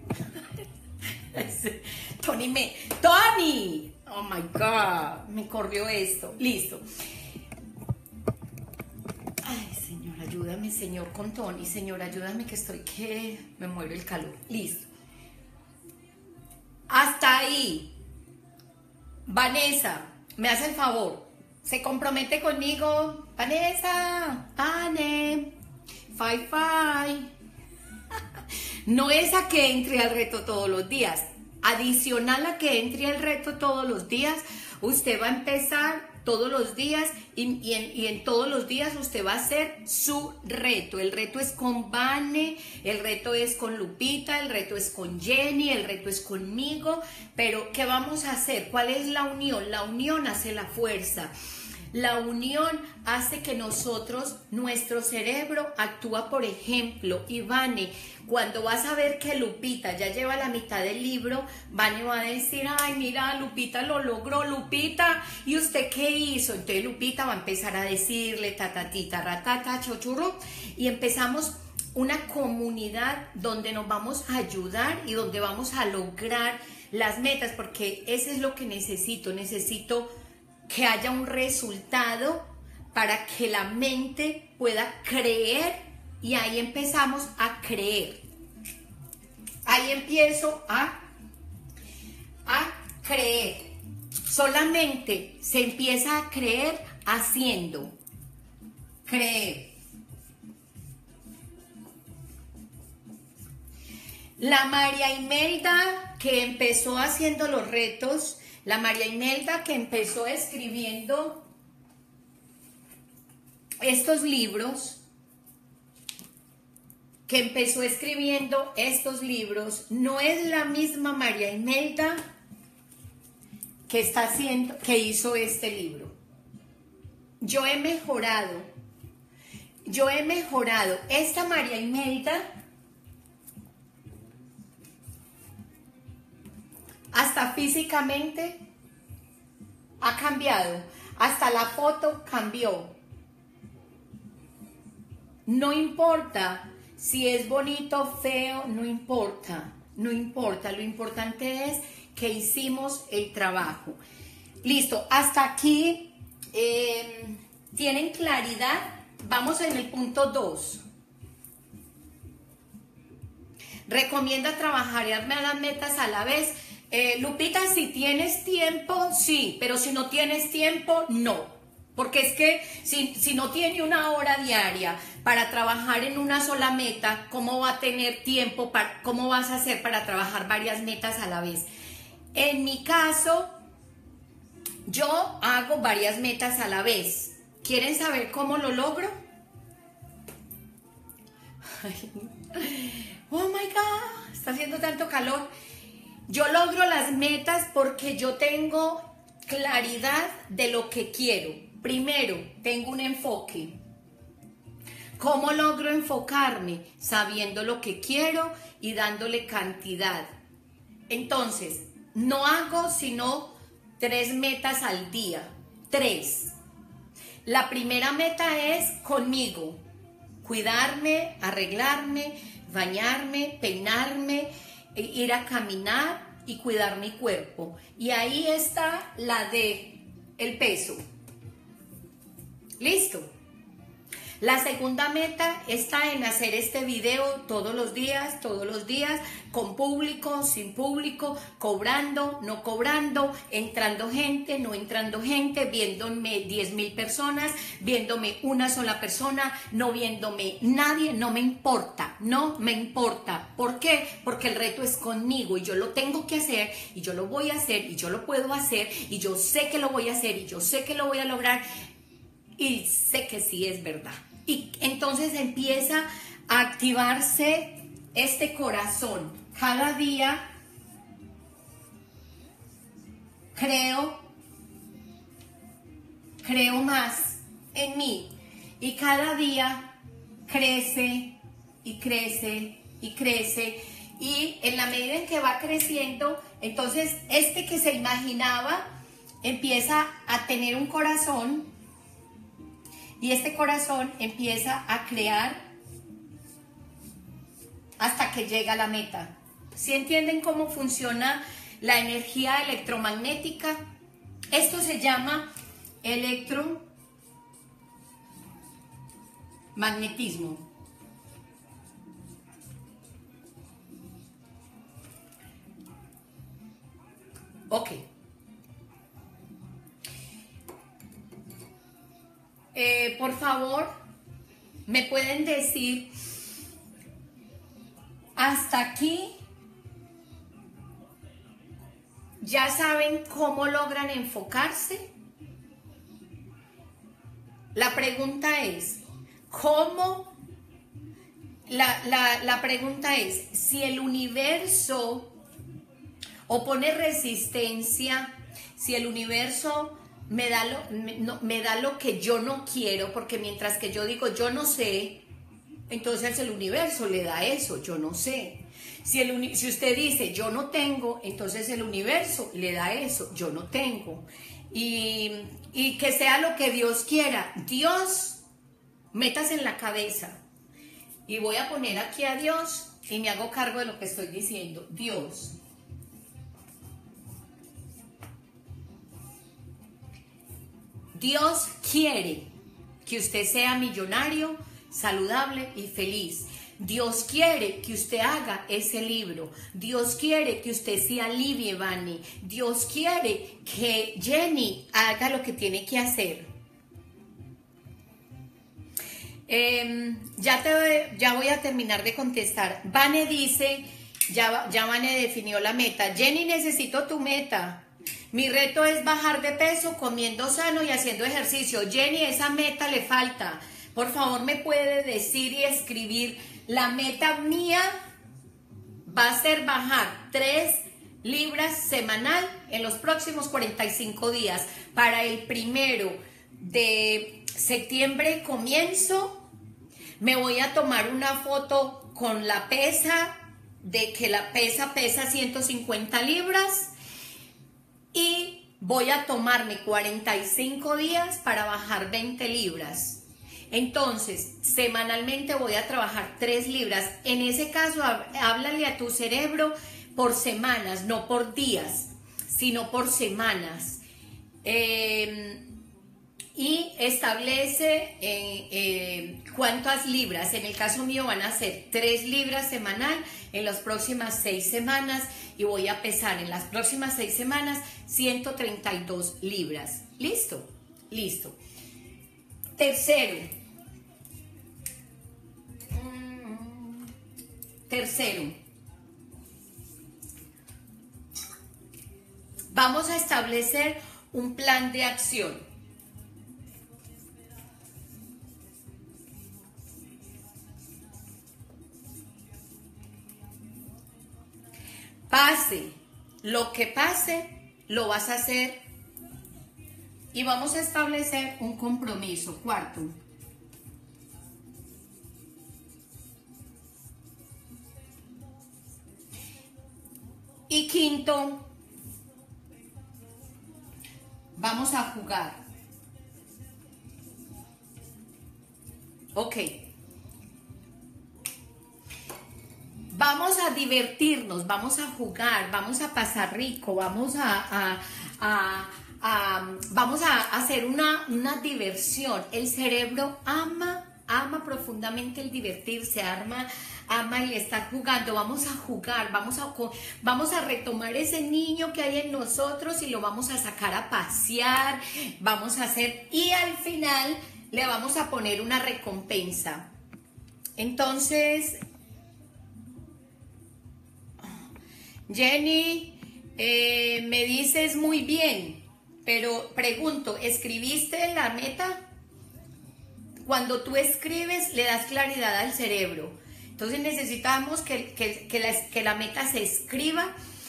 Tony me. Tony. Oh my God. Me corrió esto. Listo. Ay, Señor, ayúdame, Señor, con Tony. Señor, ayúdame que estoy que me muero el calor. Listo. Hasta ahí. Vanessa, me hace el favor. Se compromete conmigo, Vanessa, Anne, Five Five. No es a que entre al reto todos los días. Adicional a que entre al reto todos los días, usted va a empezar todos los días y, y, en, y en todos los días usted va a hacer su reto. El reto es con Vane, el reto es con Lupita, el reto es con Jenny, el reto es conmigo. Pero ¿qué vamos a hacer? ¿Cuál es la unión? La unión hace la fuerza. La unión hace que nosotros, nuestro cerebro actúa, por ejemplo, y Vane, cuando vas a ver que Lupita ya lleva la mitad del libro, Vane va a decir, ay, mira, Lupita lo logró, Lupita, ¿y usted qué hizo? Entonces Lupita va a empezar a decirle, tatatita, ratata, chochurro, y empezamos una comunidad donde nos vamos a ayudar y donde vamos a lograr las metas, porque eso es lo que necesito, necesito que haya un resultado para que la mente pueda creer y ahí empezamos a creer. Ahí empiezo a, a creer. Solamente se empieza a creer haciendo. Creer. La María Imelda que empezó haciendo los retos, la María Imelda que empezó escribiendo estos libros, que empezó escribiendo estos libros no es la misma María Imelda que está haciendo, que hizo este libro. Yo he mejorado, yo he mejorado. Esta María Imelda, hasta físicamente, ha cambiado. Hasta la foto cambió. No importa si es bonito, feo, no importa. No importa. Lo importante es que hicimos el trabajo. Listo. Hasta aquí eh, tienen claridad. Vamos en el punto dos. Recomienda trabajar y armar las metas a la vez. Eh, Lupita, si tienes tiempo, sí, pero si no tienes tiempo, no. Porque es que si, si no tiene una hora diaria para trabajar en una sola meta, ¿cómo va a tener tiempo? Para, ¿Cómo vas a hacer para trabajar varias metas a la vez? En mi caso, yo hago varias metas a la vez. ¿Quieren saber cómo lo logro? Oh my God, está haciendo tanto calor. Yo logro las metas porque yo tengo claridad de lo que quiero. Primero, tengo un enfoque. ¿Cómo logro enfocarme? Sabiendo lo que quiero y dándole cantidad. Entonces, no hago sino tres metas al día. Tres. La primera meta es conmigo. Cuidarme, arreglarme, bañarme, peinarme, ir a caminar y cuidar mi cuerpo. Y ahí está la de el peso. ¿Listo? La segunda meta está en hacer este video todos los días, todos los días, con público, sin público, cobrando, no cobrando, entrando gente, no entrando gente, viéndome diez mil personas, viéndome una sola persona, no viéndome nadie, no me importa, no me importa. ¿Por qué? Porque el reto es conmigo y yo lo tengo que hacer y yo lo voy a hacer y yo lo puedo hacer y yo sé que lo voy a hacer y yo sé que lo voy a lograr y sé que sí es verdad. Y entonces empieza a activarse este corazón. Cada día creo, creo más en mí. Y cada día crece y crece y crece. Y en la medida en que va creciendo, entonces este que se imaginaba empieza a tener un corazón. Y este corazón empieza a crear hasta que llega a la meta. ¿Sí entienden cómo funciona la energía electromagnética? Esto se llama electromagnetismo. Ok. Eh, por favor, ¿me pueden decir hasta aquí? ¿Ya saben cómo logran enfocarse? La pregunta es, ¿cómo? La, la, la pregunta es, si el universo opone resistencia, si el universo me da lo, me, no, me da lo que yo no quiero, porque mientras que yo digo yo no sé, entonces el universo le da eso, yo no sé. Si, el, si usted dice yo no tengo, entonces el universo le da eso, yo no tengo. Y, y que sea lo que Dios quiera. Dios, metas en la cabeza. Y voy a poner aquí a Dios y me hago cargo de lo que estoy diciendo. Dios. Dios quiere que usted sea millonario, saludable y feliz. Dios quiere que usted haga ese libro. Dios quiere que usted se alivie, Vani. Dios quiere que Jenny haga lo que tiene que hacer. Eh, ya, te, ya voy a terminar de contestar. Vane dice, ya, ya Vane definió la meta. Jenny, necesito tu meta. Mi reto es bajar de peso comiendo sano y haciendo ejercicio. Jenny, esa meta le falta. Por favor, me puede decir y escribir La meta mía va a ser bajar tres libras semanal en los próximos cuarenta y cinco días. Para el primero de septiembre comienzo, me voy a tomar una foto con la pesa, de que la pesa pesa ciento cincuenta libras, y voy a tomarme cuarenta y cinco días para bajar veinte libras. Entonces, semanalmente voy a trabajar tres libras. En ese caso, háblale a tu cerebro por semanas, no por días, sino por semanas. Eh, y establece eh, eh, cuántas libras. En el caso mío van a ser tres libras semanal en las próximas seis semanas, y voy a pesar en las próximas seis semanas ciento treinta y dos libras. ¿Listo? Listo. Tercero. Tercero. Vamos a establecer un plan de acción. Pase lo que pase, lo vas a hacer, y vamos a establecer un compromiso. Cuarto. Y quinto, vamos a jugar. Ok. Vamos a divertirnos, vamos a jugar, vamos a pasar rico, vamos a, a, a, a vamos a hacer una, una diversión. El cerebro ama, ama profundamente el divertirse, ama, ama el estar jugando. Vamos a jugar, vamos a, vamos a retomar ese niño que hay en nosotros y lo vamos a sacar a pasear, vamos a hacer, y al final le vamos a poner una recompensa. Entonces, Jenny, eh, me dices muy bien, pero pregunto, ¿escribiste la meta? Cuando tú escribes, le das claridad al cerebro. Entonces necesitamos que, que, que, la, que la meta se escriba,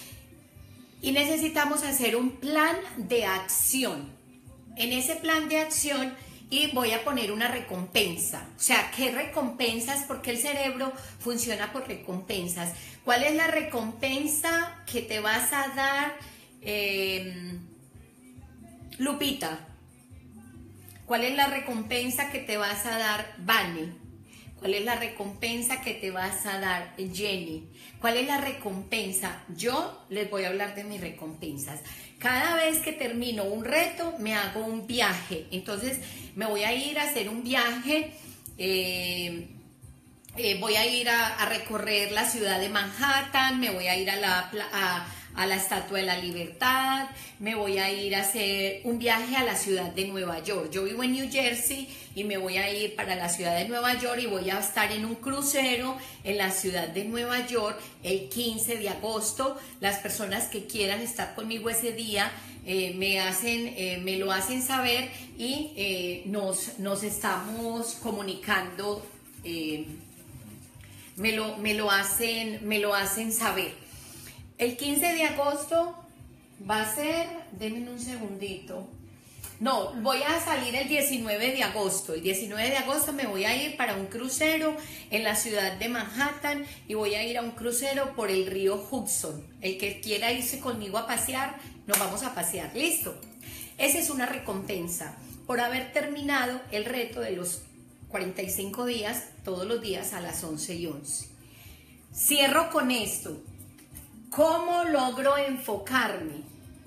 y necesitamos hacer un plan de acción. En ese plan de acción, y voy a poner una recompensa. O sea, ¿qué recompensas? Porque el cerebro funciona por recompensas. ¿Cuál es la recompensa que te vas a dar, eh, Lupita? ¿Cuál es la recompensa que te vas a dar, Vane? ¿Cuál es la recompensa que te vas a dar, Jenny? ¿Cuál es la recompensa? Yo les voy a hablar de mis recompensas. Cada vez que termino un reto, me hago un viaje. Entonces, me voy a ir a hacer un viaje. Eh, eh, voy a ir a, a recorrer la ciudad de Manhattan. Me voy a ir a la... A, a la Estatua de la Libertad, me voy a ir a hacer un viaje a la ciudad de Nueva York. Yo vivo en New Jersey y me voy a ir para la ciudad de Nueva York, y voy a estar en un crucero en la ciudad de Nueva York el quince de agosto. Las personas que quieran estar conmigo ese día eh, me, hacen, eh, me lo hacen saber, y eh, nos, nos estamos comunicando, eh, me, lo, me, lo hacen, me lo hacen saber. El quince de agosto va a ser, denme un segundito, no, voy a salir el diecinueve de agosto, el diecinueve de agosto me voy a ir para un crucero en la ciudad de Manhattan, y voy a ir a un crucero por el río Hudson. El que quiera irse conmigo a pasear, nos vamos a pasear, ¿listo? Esa es una recompensa por haber terminado el reto de los cuarenta y cinco días, todos los días a las once y once. Cierro con esto. ¿Cómo logro enfocarme?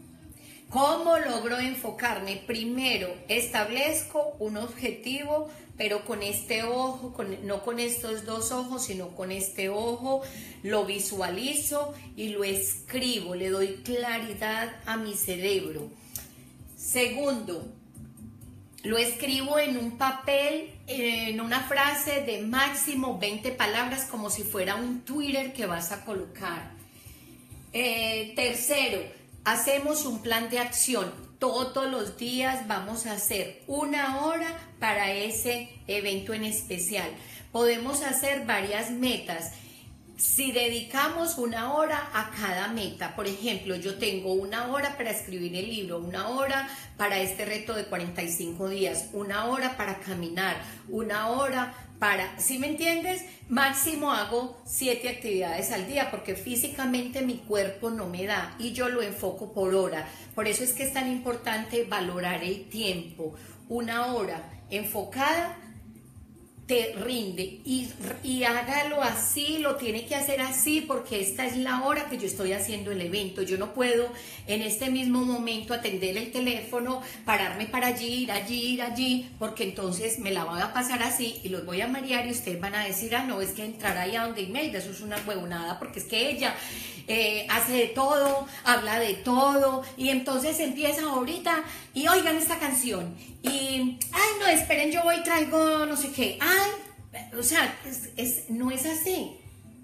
¿Cómo logro enfocarme? Primero, establezco un objetivo, pero con este ojo, con, no con estos dos ojos, sino con este ojo, lo visualizo y lo escribo, le doy claridad a mi cerebro. Segundo, lo escribo en un papel, en una frase de máximo veinte palabras, como si fuera un Twitter que vas a colocar. Eh, tercero, hacemos un plan de acción. Todos los días vamos a hacer una hora para ese evento en especial. podemos hacer varias metas. Si dedicamos una hora a cada meta, por ejemplo, yo tengo una hora para escribir el libro, una hora para este reto de cuarenta y cinco días, una hora para caminar, una hora para, ¿sí me entiendes? Máximo hago siete actividades al día porque físicamente mi cuerpo no me da y yo lo enfoco por hora. Por eso es que es tan importante valorar el tiempo. Una hora enfocada te rinde y, y hágalo así, lo tiene que hacer así porque esta es la hora que yo estoy haciendo el evento. Yo no puedo en este mismo momento atender el teléfono, pararme para allí, ir allí, ir allí, porque entonces me la voy a pasar así y los voy a marear y ustedes van a decir, ah, no, es que entrar ahí a donde Imelda, eso es una huevonada porque es que ella eh, hace de todo, habla de todo y entonces empieza ahorita y oigan esta canción y, ay, no, esperen, yo voy y traigo no sé qué, ay, o sea, es, es, no es así.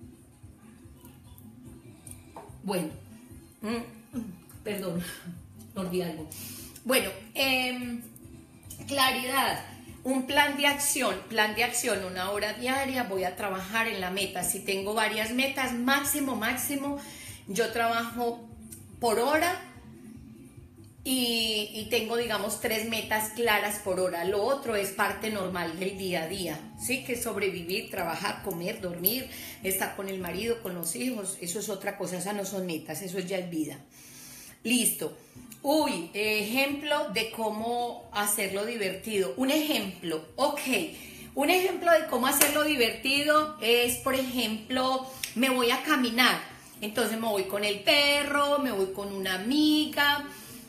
Bueno, mm, perdón, olvidé algo. Bueno, eh, claridad, un plan de acción, plan de acción, una hora diaria, voy a trabajar en la meta. Si tengo varias metas, máximo, máximo, yo trabajo por hora. Y, y tengo, digamos, tres metas claras por hora. Lo otro es parte normal del día a día, ¿sí? Que es sobrevivir, trabajar, comer, dormir, estar con el marido, con los hijos. Eso es otra cosa, esas no son metas, eso ya es vida. Listo. Uy, ejemplo de cómo hacerlo divertido. Un ejemplo, ok. Un ejemplo de cómo hacerlo divertido es, por ejemplo, me voy a caminar. Entonces me voy con el perro, me voy con una amiga.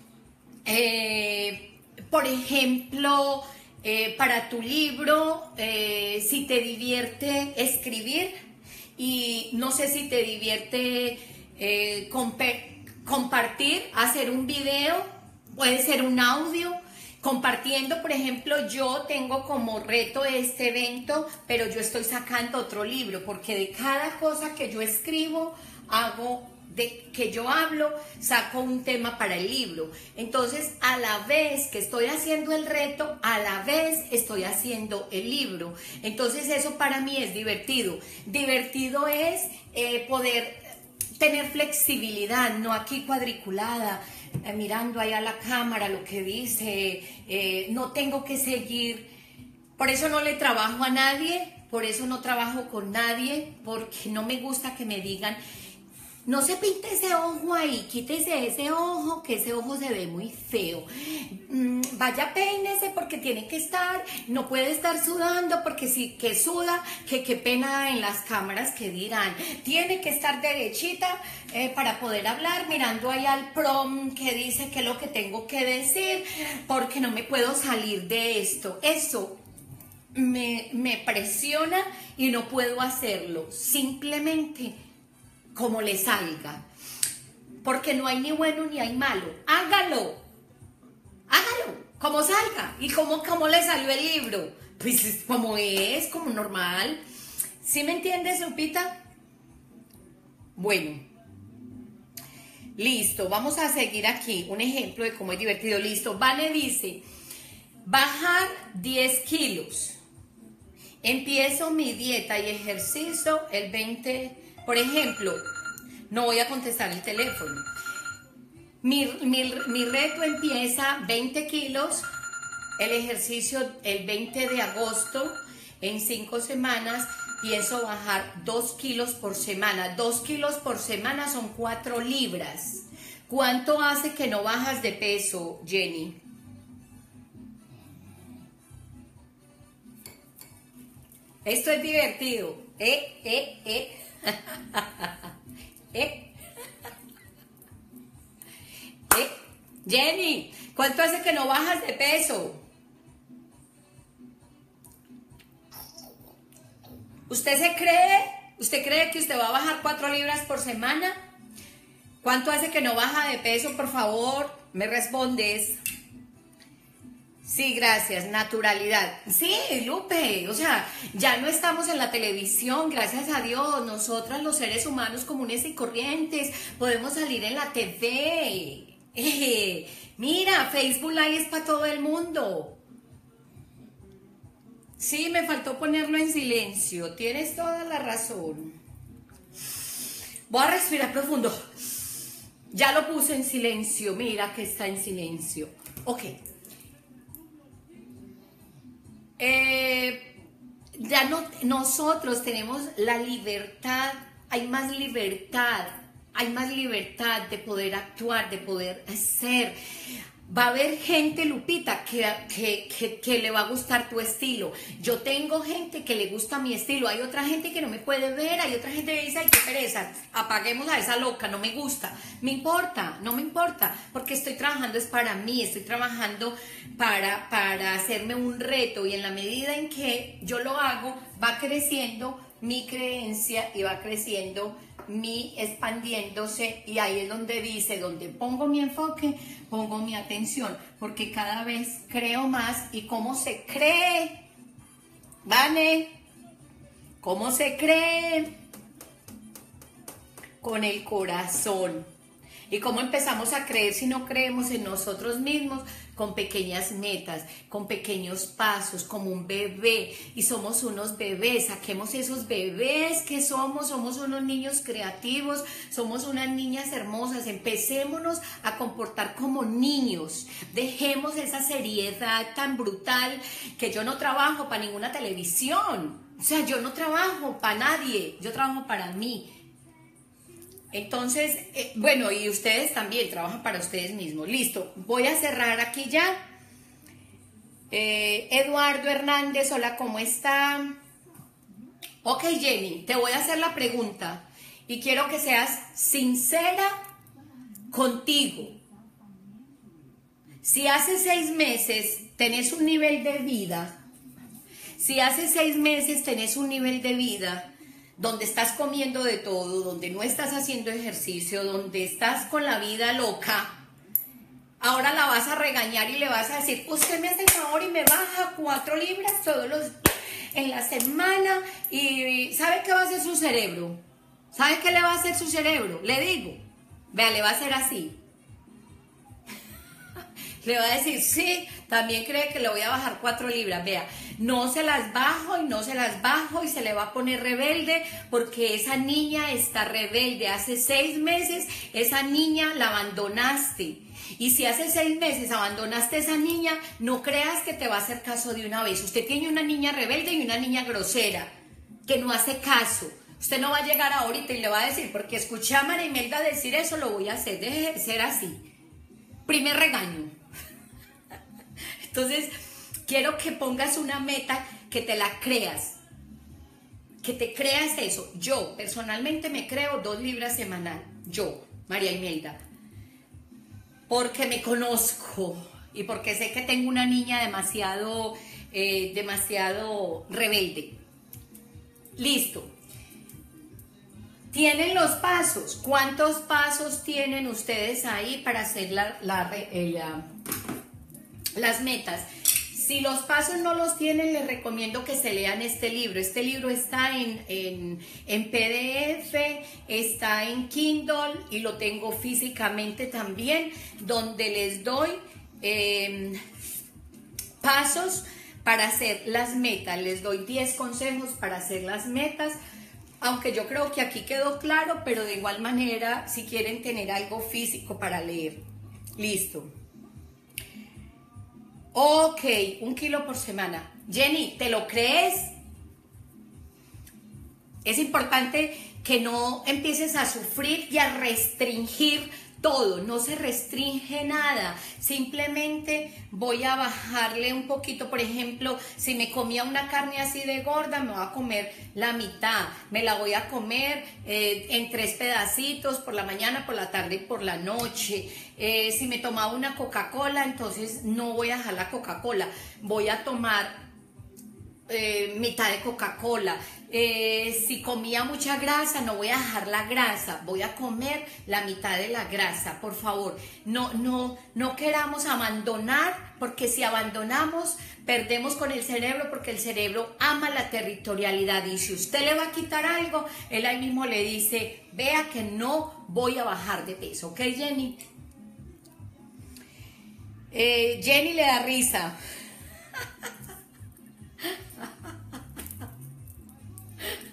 Eh, por ejemplo, eh, para tu libro, eh, si te divierte escribir y no sé si te divierte eh, compartir, hacer un video, puede ser un audio, compartiendo, por ejemplo, yo tengo como reto este evento, pero yo estoy sacando otro libro, porque de cada cosa que yo escribo, hago de que yo hablo, saco un tema para el libro. Entonces, a la vez que estoy haciendo el reto, a la vez estoy haciendo el libro. Entonces, eso para mí es divertido. Divertido es eh, poder tener flexibilidad, no aquí cuadriculada, eh, mirando ahí a la cámara lo que dice, eh, no tengo que seguir. Por eso no le trabajo a nadie, por eso no trabajo con nadie, porque no me gusta que me digan, no se pinte ese ojo ahí, quítese ese ojo, que ese ojo se ve muy feo. Mm, vaya, peínese porque tiene que estar, no puede estar sudando porque si que suda, que qué pena en las cámaras que dirán. Tiene que estar derechita eh, para poder hablar, mirando ahí al prom que dice qué es lo que tengo que decir, porque no me puedo salir de esto. Eso me, me presiona y no puedo hacerlo. Simplemente como le salga, porque no hay ni bueno ni hay malo. Hágalo, hágalo, como salga. ¿Y cómo, cómo le salió el libro? Pues como es, como normal. ¿Sí me entiendes, Lupita? Bueno, listo, vamos a seguir aquí. Un ejemplo de cómo es divertido. Listo, Vane dice, bajar diez kilos. Empiezo mi dieta y ejercicio el veinte. Por ejemplo, no voy a contestar el teléfono. Mi, mi, mi reto empieza veinte kilos, el ejercicio el veinte de agosto, en cinco semanas pienso bajar dos kilos por semana. dos kilos por semana son cuatro libras. ¿Cuánto hace que no bajas de peso, Jenny? Esto es divertido. Eh, eh, eh. ¿Eh? ¿Eh? Jenny, ¿cuánto hace que no bajas de peso? ¿Usted se cree? ¿Usted cree que usted va a bajar cuatro libras por semana? ¿Cuánto hace que no baja de peso? Por favor, me respondes. Sí, gracias, naturalidad. Sí, Lupe, o sea, ya no estamos en la televisión, gracias a Dios. Nosotras los seres humanos comunes y corrientes podemos salir en la T V. Eh, mira, Facebook Live es para todo el mundo. Sí, me faltó ponerlo en silencio. Tienes toda la razón. Voy a respirar profundo. Ya lo puse en silencio. Mira que está en silencio. Ok. Eh, ya no, nosotros tenemos la libertad. Hay más libertad. Hay más libertad de poder actuar, de poder hacer. Va a haber gente, Lupita, que, que, que, que le va a gustar tu estilo. Yo tengo gente que le gusta mi estilo. Hay otra gente que no me puede ver. Hay otra gente que dice, ay, qué pereza, apaguemos a esa loca, no me gusta. Me importa, no me importa, porque estoy trabajando es para mí, estoy trabajando para, para hacerme un reto. Y en la medida en que yo lo hago, va creciendo mi creencia y va creciendo mi expandiéndose, y ahí es donde dice, donde pongo mi enfoque, pongo mi atención, porque cada vez creo más. ¿Y cómo se cree? ¿Vale? ¿Cómo se cree? Con el corazón. ¿Y cómo empezamos a creer si no creemos en nosotros mismos? Con pequeñas metas, con pequeños pasos, como un bebé. Y somos unos bebés, saquemos esos bebés que somos, somos unos niños creativos, somos unas niñas hermosas. Empecémonos a comportar como niños. Dejemos esa seriedad tan brutal, que yo no trabajo para ninguna televisión. O sea, yo no trabajo para nadie, yo trabajo para mí. Entonces, eh, bueno, y ustedes también trabajan para ustedes mismos. Listo, voy a cerrar aquí ya. Eh, Eduardo Hernández, hola, ¿cómo está? Ok, Jenny, te voy a hacer la pregunta y quiero que seas sincera contigo. Si hace seis meses tenés un nivel de vida, si hace seis meses tenés un nivel de vida donde estás comiendo de todo, donde no estás haciendo ejercicio, donde estás con la vida loca, ahora la vas a regañar y le vas a decir, usted me hace el favor y me baja cuatro libras todos los en la semana, y ¿sabe qué va a hacer su cerebro? ¿Sabe qué le va a hacer su cerebro? Le digo, vea, le va a hacer así. Le va a decir, sí, también cree que le voy a bajar cuatro libras. Vea, no se las bajo y no se las bajo, y se le va a poner rebelde, porque esa niña está rebelde. Hace seis meses esa niña la abandonaste. Y si hace seis meses abandonaste a esa niña, no creas que te va a hacer caso de una vez. Usted tiene una niña rebelde y una niña grosera que no hace caso. Usted no va a llegar ahorita y le va a decir, porque escuché a María Imelda decir eso, lo voy a hacer. Deje de ser así. Primer regaño. Entonces, quiero que pongas una meta, que te la creas, que te creas eso. Yo, personalmente, me creo dos libras semanal. Yo, María Imelda. Porque me conozco y porque sé que tengo una niña demasiado, eh, demasiado rebelde. Listo. Tienen los pasos. ¿Cuántos pasos tienen ustedes ahí para hacer la, la, la las metas? Si los pasos no los tienen, les recomiendo que se lean este libro. Este libro está en, en, en P D F, está en Kindle y lo tengo físicamente también, donde les doy eh, pasos para hacer las metas. Les doy diez consejos para hacer las metas, aunque yo creo que aquí quedó claro, pero de igual manera, si quieren tener algo físico para leer. Listo. Ok, un kilo por semana. Jenny, ¿te lo crees? Es importante que no empieces a sufrir y a restringir todo. No se restringe nada. Simplemente voy a bajarle un poquito. Por ejemplo, si me comía una carne así de gorda, me voy a comer la mitad. Me la voy a comer eh, en tres pedacitos, por la mañana, por la tarde y por la noche. Eh, si me tomaba una Coca-Cola, entonces no voy a dejar la Coca-Cola. Voy a tomar Eh, mitad de Coca-Cola. Eh, si comía mucha grasa, no voy a dejar la grasa, voy a comer la mitad de la grasa. Por favor, no, no, no queramos abandonar, porque si abandonamos, perdemos con el cerebro, porque el cerebro ama la territorialidad, y si usted le va a quitar algo, él ahí mismo le dice, vea que no voy a bajar de peso. ¿Ok, Jenny? Eh, Jenny le da risa.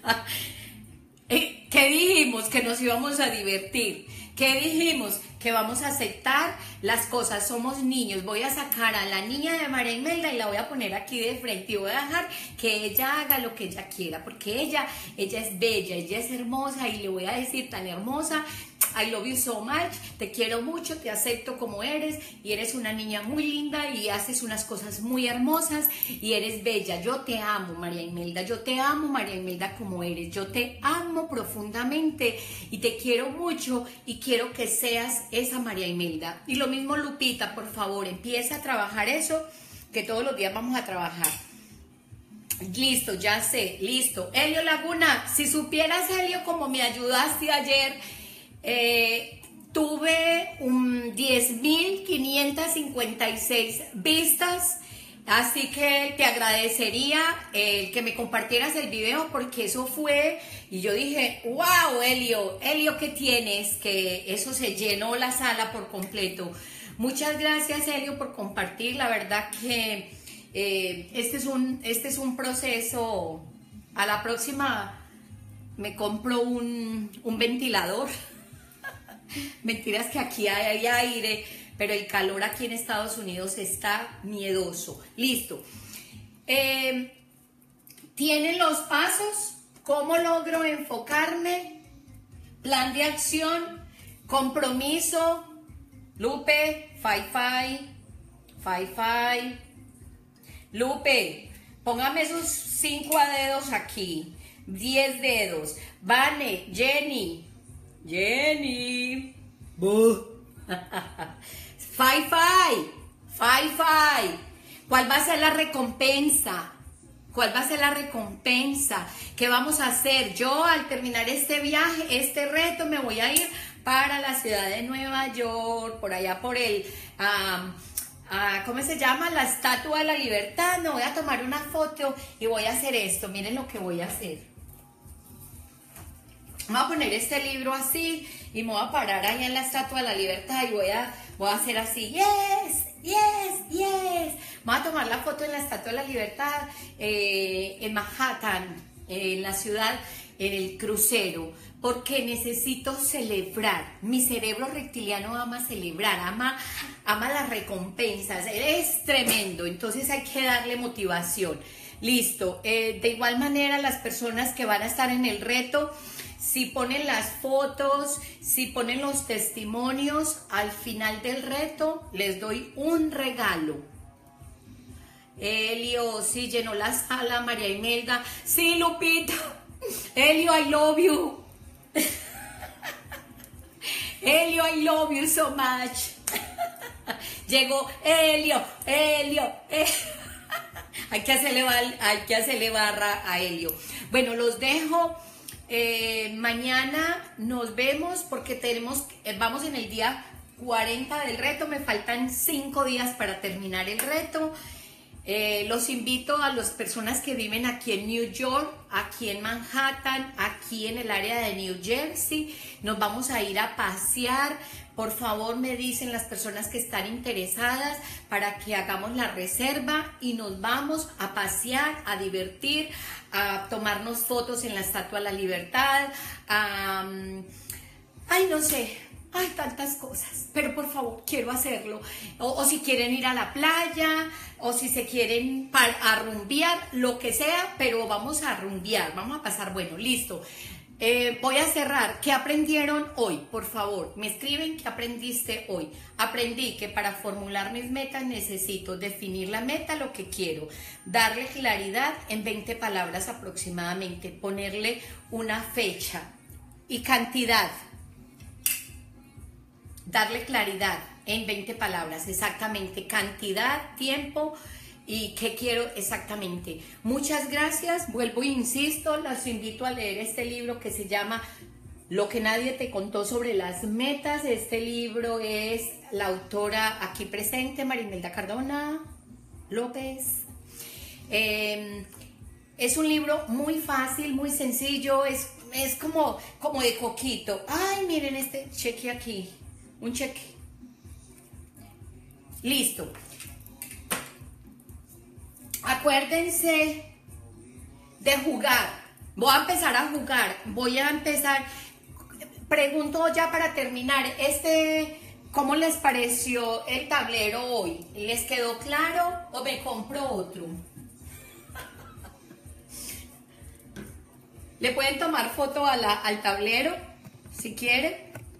¿Qué dijimos? Que nos íbamos a divertir. ¿Qué dijimos? Que vamos a aceptar las cosas. Somos niños. Voy a sacar a la niña de María Imelda y la voy a poner aquí de frente y voy a dejar que ella haga lo que ella quiera, porque ella, ella es bella, ella es hermosa y le voy a decir tan hermosa. I love you so much, te quiero mucho, te acepto como eres y eres una niña muy linda y haces unas cosas muy hermosas y eres bella. Yo te amo, María Imelda, yo te amo, María Imelda, como eres. Yo te amo profundamente y te quiero mucho y quiero que seas esa María Imelda. Y lo mismo, Lupita, por favor, empieza a trabajar eso, que todos los días vamos a trabajar. Listo, ya sé, listo. Helio Laguna, si supieras, Helio, como me ayudaste ayer, Eh, tuve um, diez mil quinientas cincuenta y seis vistas, así que te agradecería eh, que me compartieras el video, porque eso fue, y yo dije, wow, Helio, Helio, ¿qué tienes? Que eso se llenó la sala por completo. Muchas gracias, Helio, por compartir. La verdad que eh, este es un, este es un proceso. A la próxima me compro un, un ventilador. Mentiras, que aquí hay aire, pero el calor aquí en Estados Unidos está miedoso. Listo. Eh, ¿Tienen los pasos? ¿Cómo logro enfocarme? Plan de acción, compromiso. Lupe, five, five, five, five. Lupe, póngame esos cinco dedos aquí. Diez dedos. Vane, Jenny. Jenny. Five, five. Five, five. ¿Cuál va a ser la recompensa? ¿Cuál va a ser la recompensa? ¿Qué vamos a hacer? Yo, al terminar este viaje, este reto, me voy a ir para la ciudad de Nueva York, por allá por el, um, uh, ¿cómo se llama? La Estatua de la Libertad. Me voy a tomar una foto y voy a hacer esto. Miren lo que voy a hacer. Voy a poner este libro así y me voy a parar ahí en la Estatua de la Libertad y voy a, voy a hacer así, yes, yes, yes. Voy a tomar la foto en la Estatua de la Libertad, eh, en Manhattan, eh, en la ciudad, en el crucero, porque necesito celebrar. Mi cerebro reptiliano ama celebrar, ama, ama las recompensas. Es tremendo, entonces hay que darle motivación. Listo. Eh, de igual manera, las personas que van a estar en el reto, si ponen las fotos, si ponen los testimonios, al final del reto les doy un regalo. Helio, sí, llenó la sala. María Imelda, sí, Lupita. Helio, I love you. Helio, I love you so much. Llegó Helio, Helio, eh. Hay que hacerle, hay que hacerle barra a Helio. Bueno, los dejo. Eh, mañana nos vemos, porque tenemos, eh, vamos en el día cuarenta del reto. Me faltan cinco días para terminar el reto. Eh, los invito a las personas que viven aquí en New York, aquí en Manhattan, aquí en el área de New Jersey. Nos vamos a ir a pasear. Por favor, me dicen las personas que están interesadas para que hagamos la reserva y nos vamos a pasear, a divertir, a tomarnos fotos en la Estatua de la Libertad, a, ay, no sé, hay tantas cosas, pero por favor, quiero hacerlo. O, o si quieren ir a la playa, o si se quieren a rumbear, lo que sea, pero vamos a rumbear, vamos a pasar bueno, listo. Eh, voy a cerrar. ¿Qué aprendieron hoy? Por favor, me escriben qué aprendiste hoy. Aprendí que para formular mis metas necesito definir la meta, lo que quiero, darle claridad en veinte palabras aproximadamente, ponerle una fecha y cantidad, darle claridad en veinte palabras, exactamente, cantidad, tiempo y qué quiero exactamente. Muchas gracias, vuelvo e insisto, las invito a leer este libro que se llama Lo que nadie te contó sobre las metas. Este libro es la autora aquí presente, María Imelda Cardona López. Eh, es un libro muy fácil, muy sencillo, es, es como, como de coquito. Ay, miren este cheque aquí, un cheque. Listo. Acuérdense de jugar, Voy a empezar a jugar, voy a empezar, pregunto ya para terminar, este, ¿cómo les pareció el tablero hoy? ¿Les quedó claro o me compro otro? ¿Le pueden tomar foto a la, al tablero si quieren?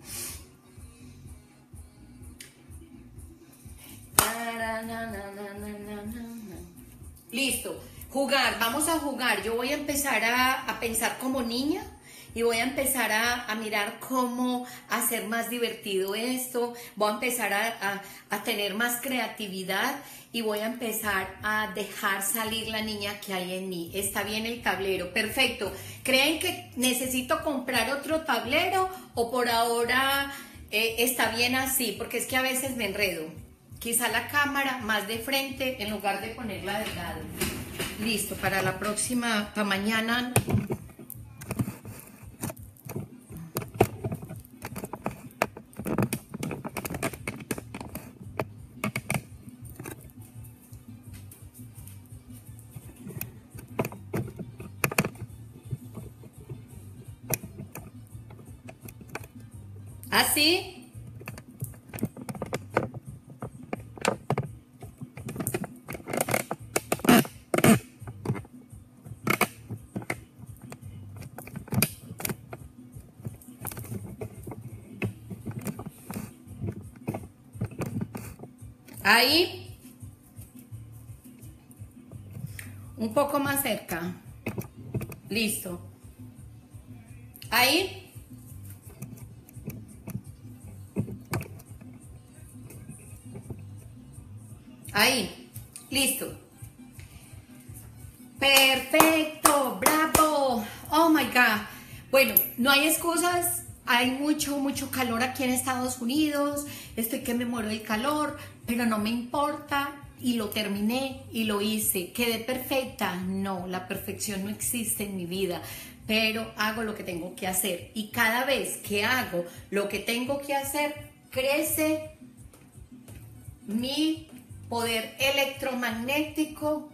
Listo. Jugar, vamos a jugar. Yo voy a empezar a, a pensar como niña y voy a empezar a, a mirar cómo hacer más divertido esto. Voy a empezar a, a, a tener más creatividad y voy a empezar a dejar salir la niña que hay en mí. Está bien el tablero, perfecto. ¿Creen que necesito comprar otro tablero o por ahora eh, está bien así? Porque es que a veces me enredo. Quizá la cámara más de frente en lugar de ponerla de lado. Listo, para la próxima, para mañana. ¿Así? Ahí, un poco más cerca, listo, ahí, ahí, listo, perfecto, bravo, oh my God, bueno, no hay excusas. Hay mucho, mucho calor aquí en Estados Unidos, estoy que me muero del calor, pero no me importa y lo terminé y lo hice. ¿Quedé perfecta? No, la perfección no existe en mi vida, pero hago lo que tengo que hacer y cada vez que hago lo que tengo que hacer, crece mi poder electromagnético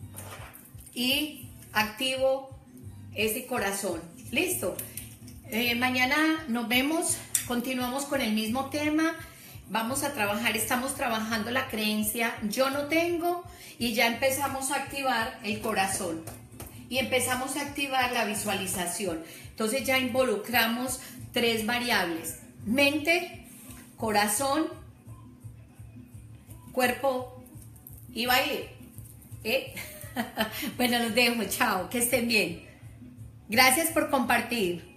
y activo ese corazón. ¿Listo? Eh, mañana nos vemos, continuamos con el mismo tema, vamos a trabajar, estamos trabajando la creencia yo no tengo y ya empezamos a activar el corazón y empezamos a activar la visualización. Entonces ya involucramos tres variables, mente, corazón, cuerpo y baile. ¿Eh? Bueno, los dejo, chao, que estén bien. Gracias por compartir.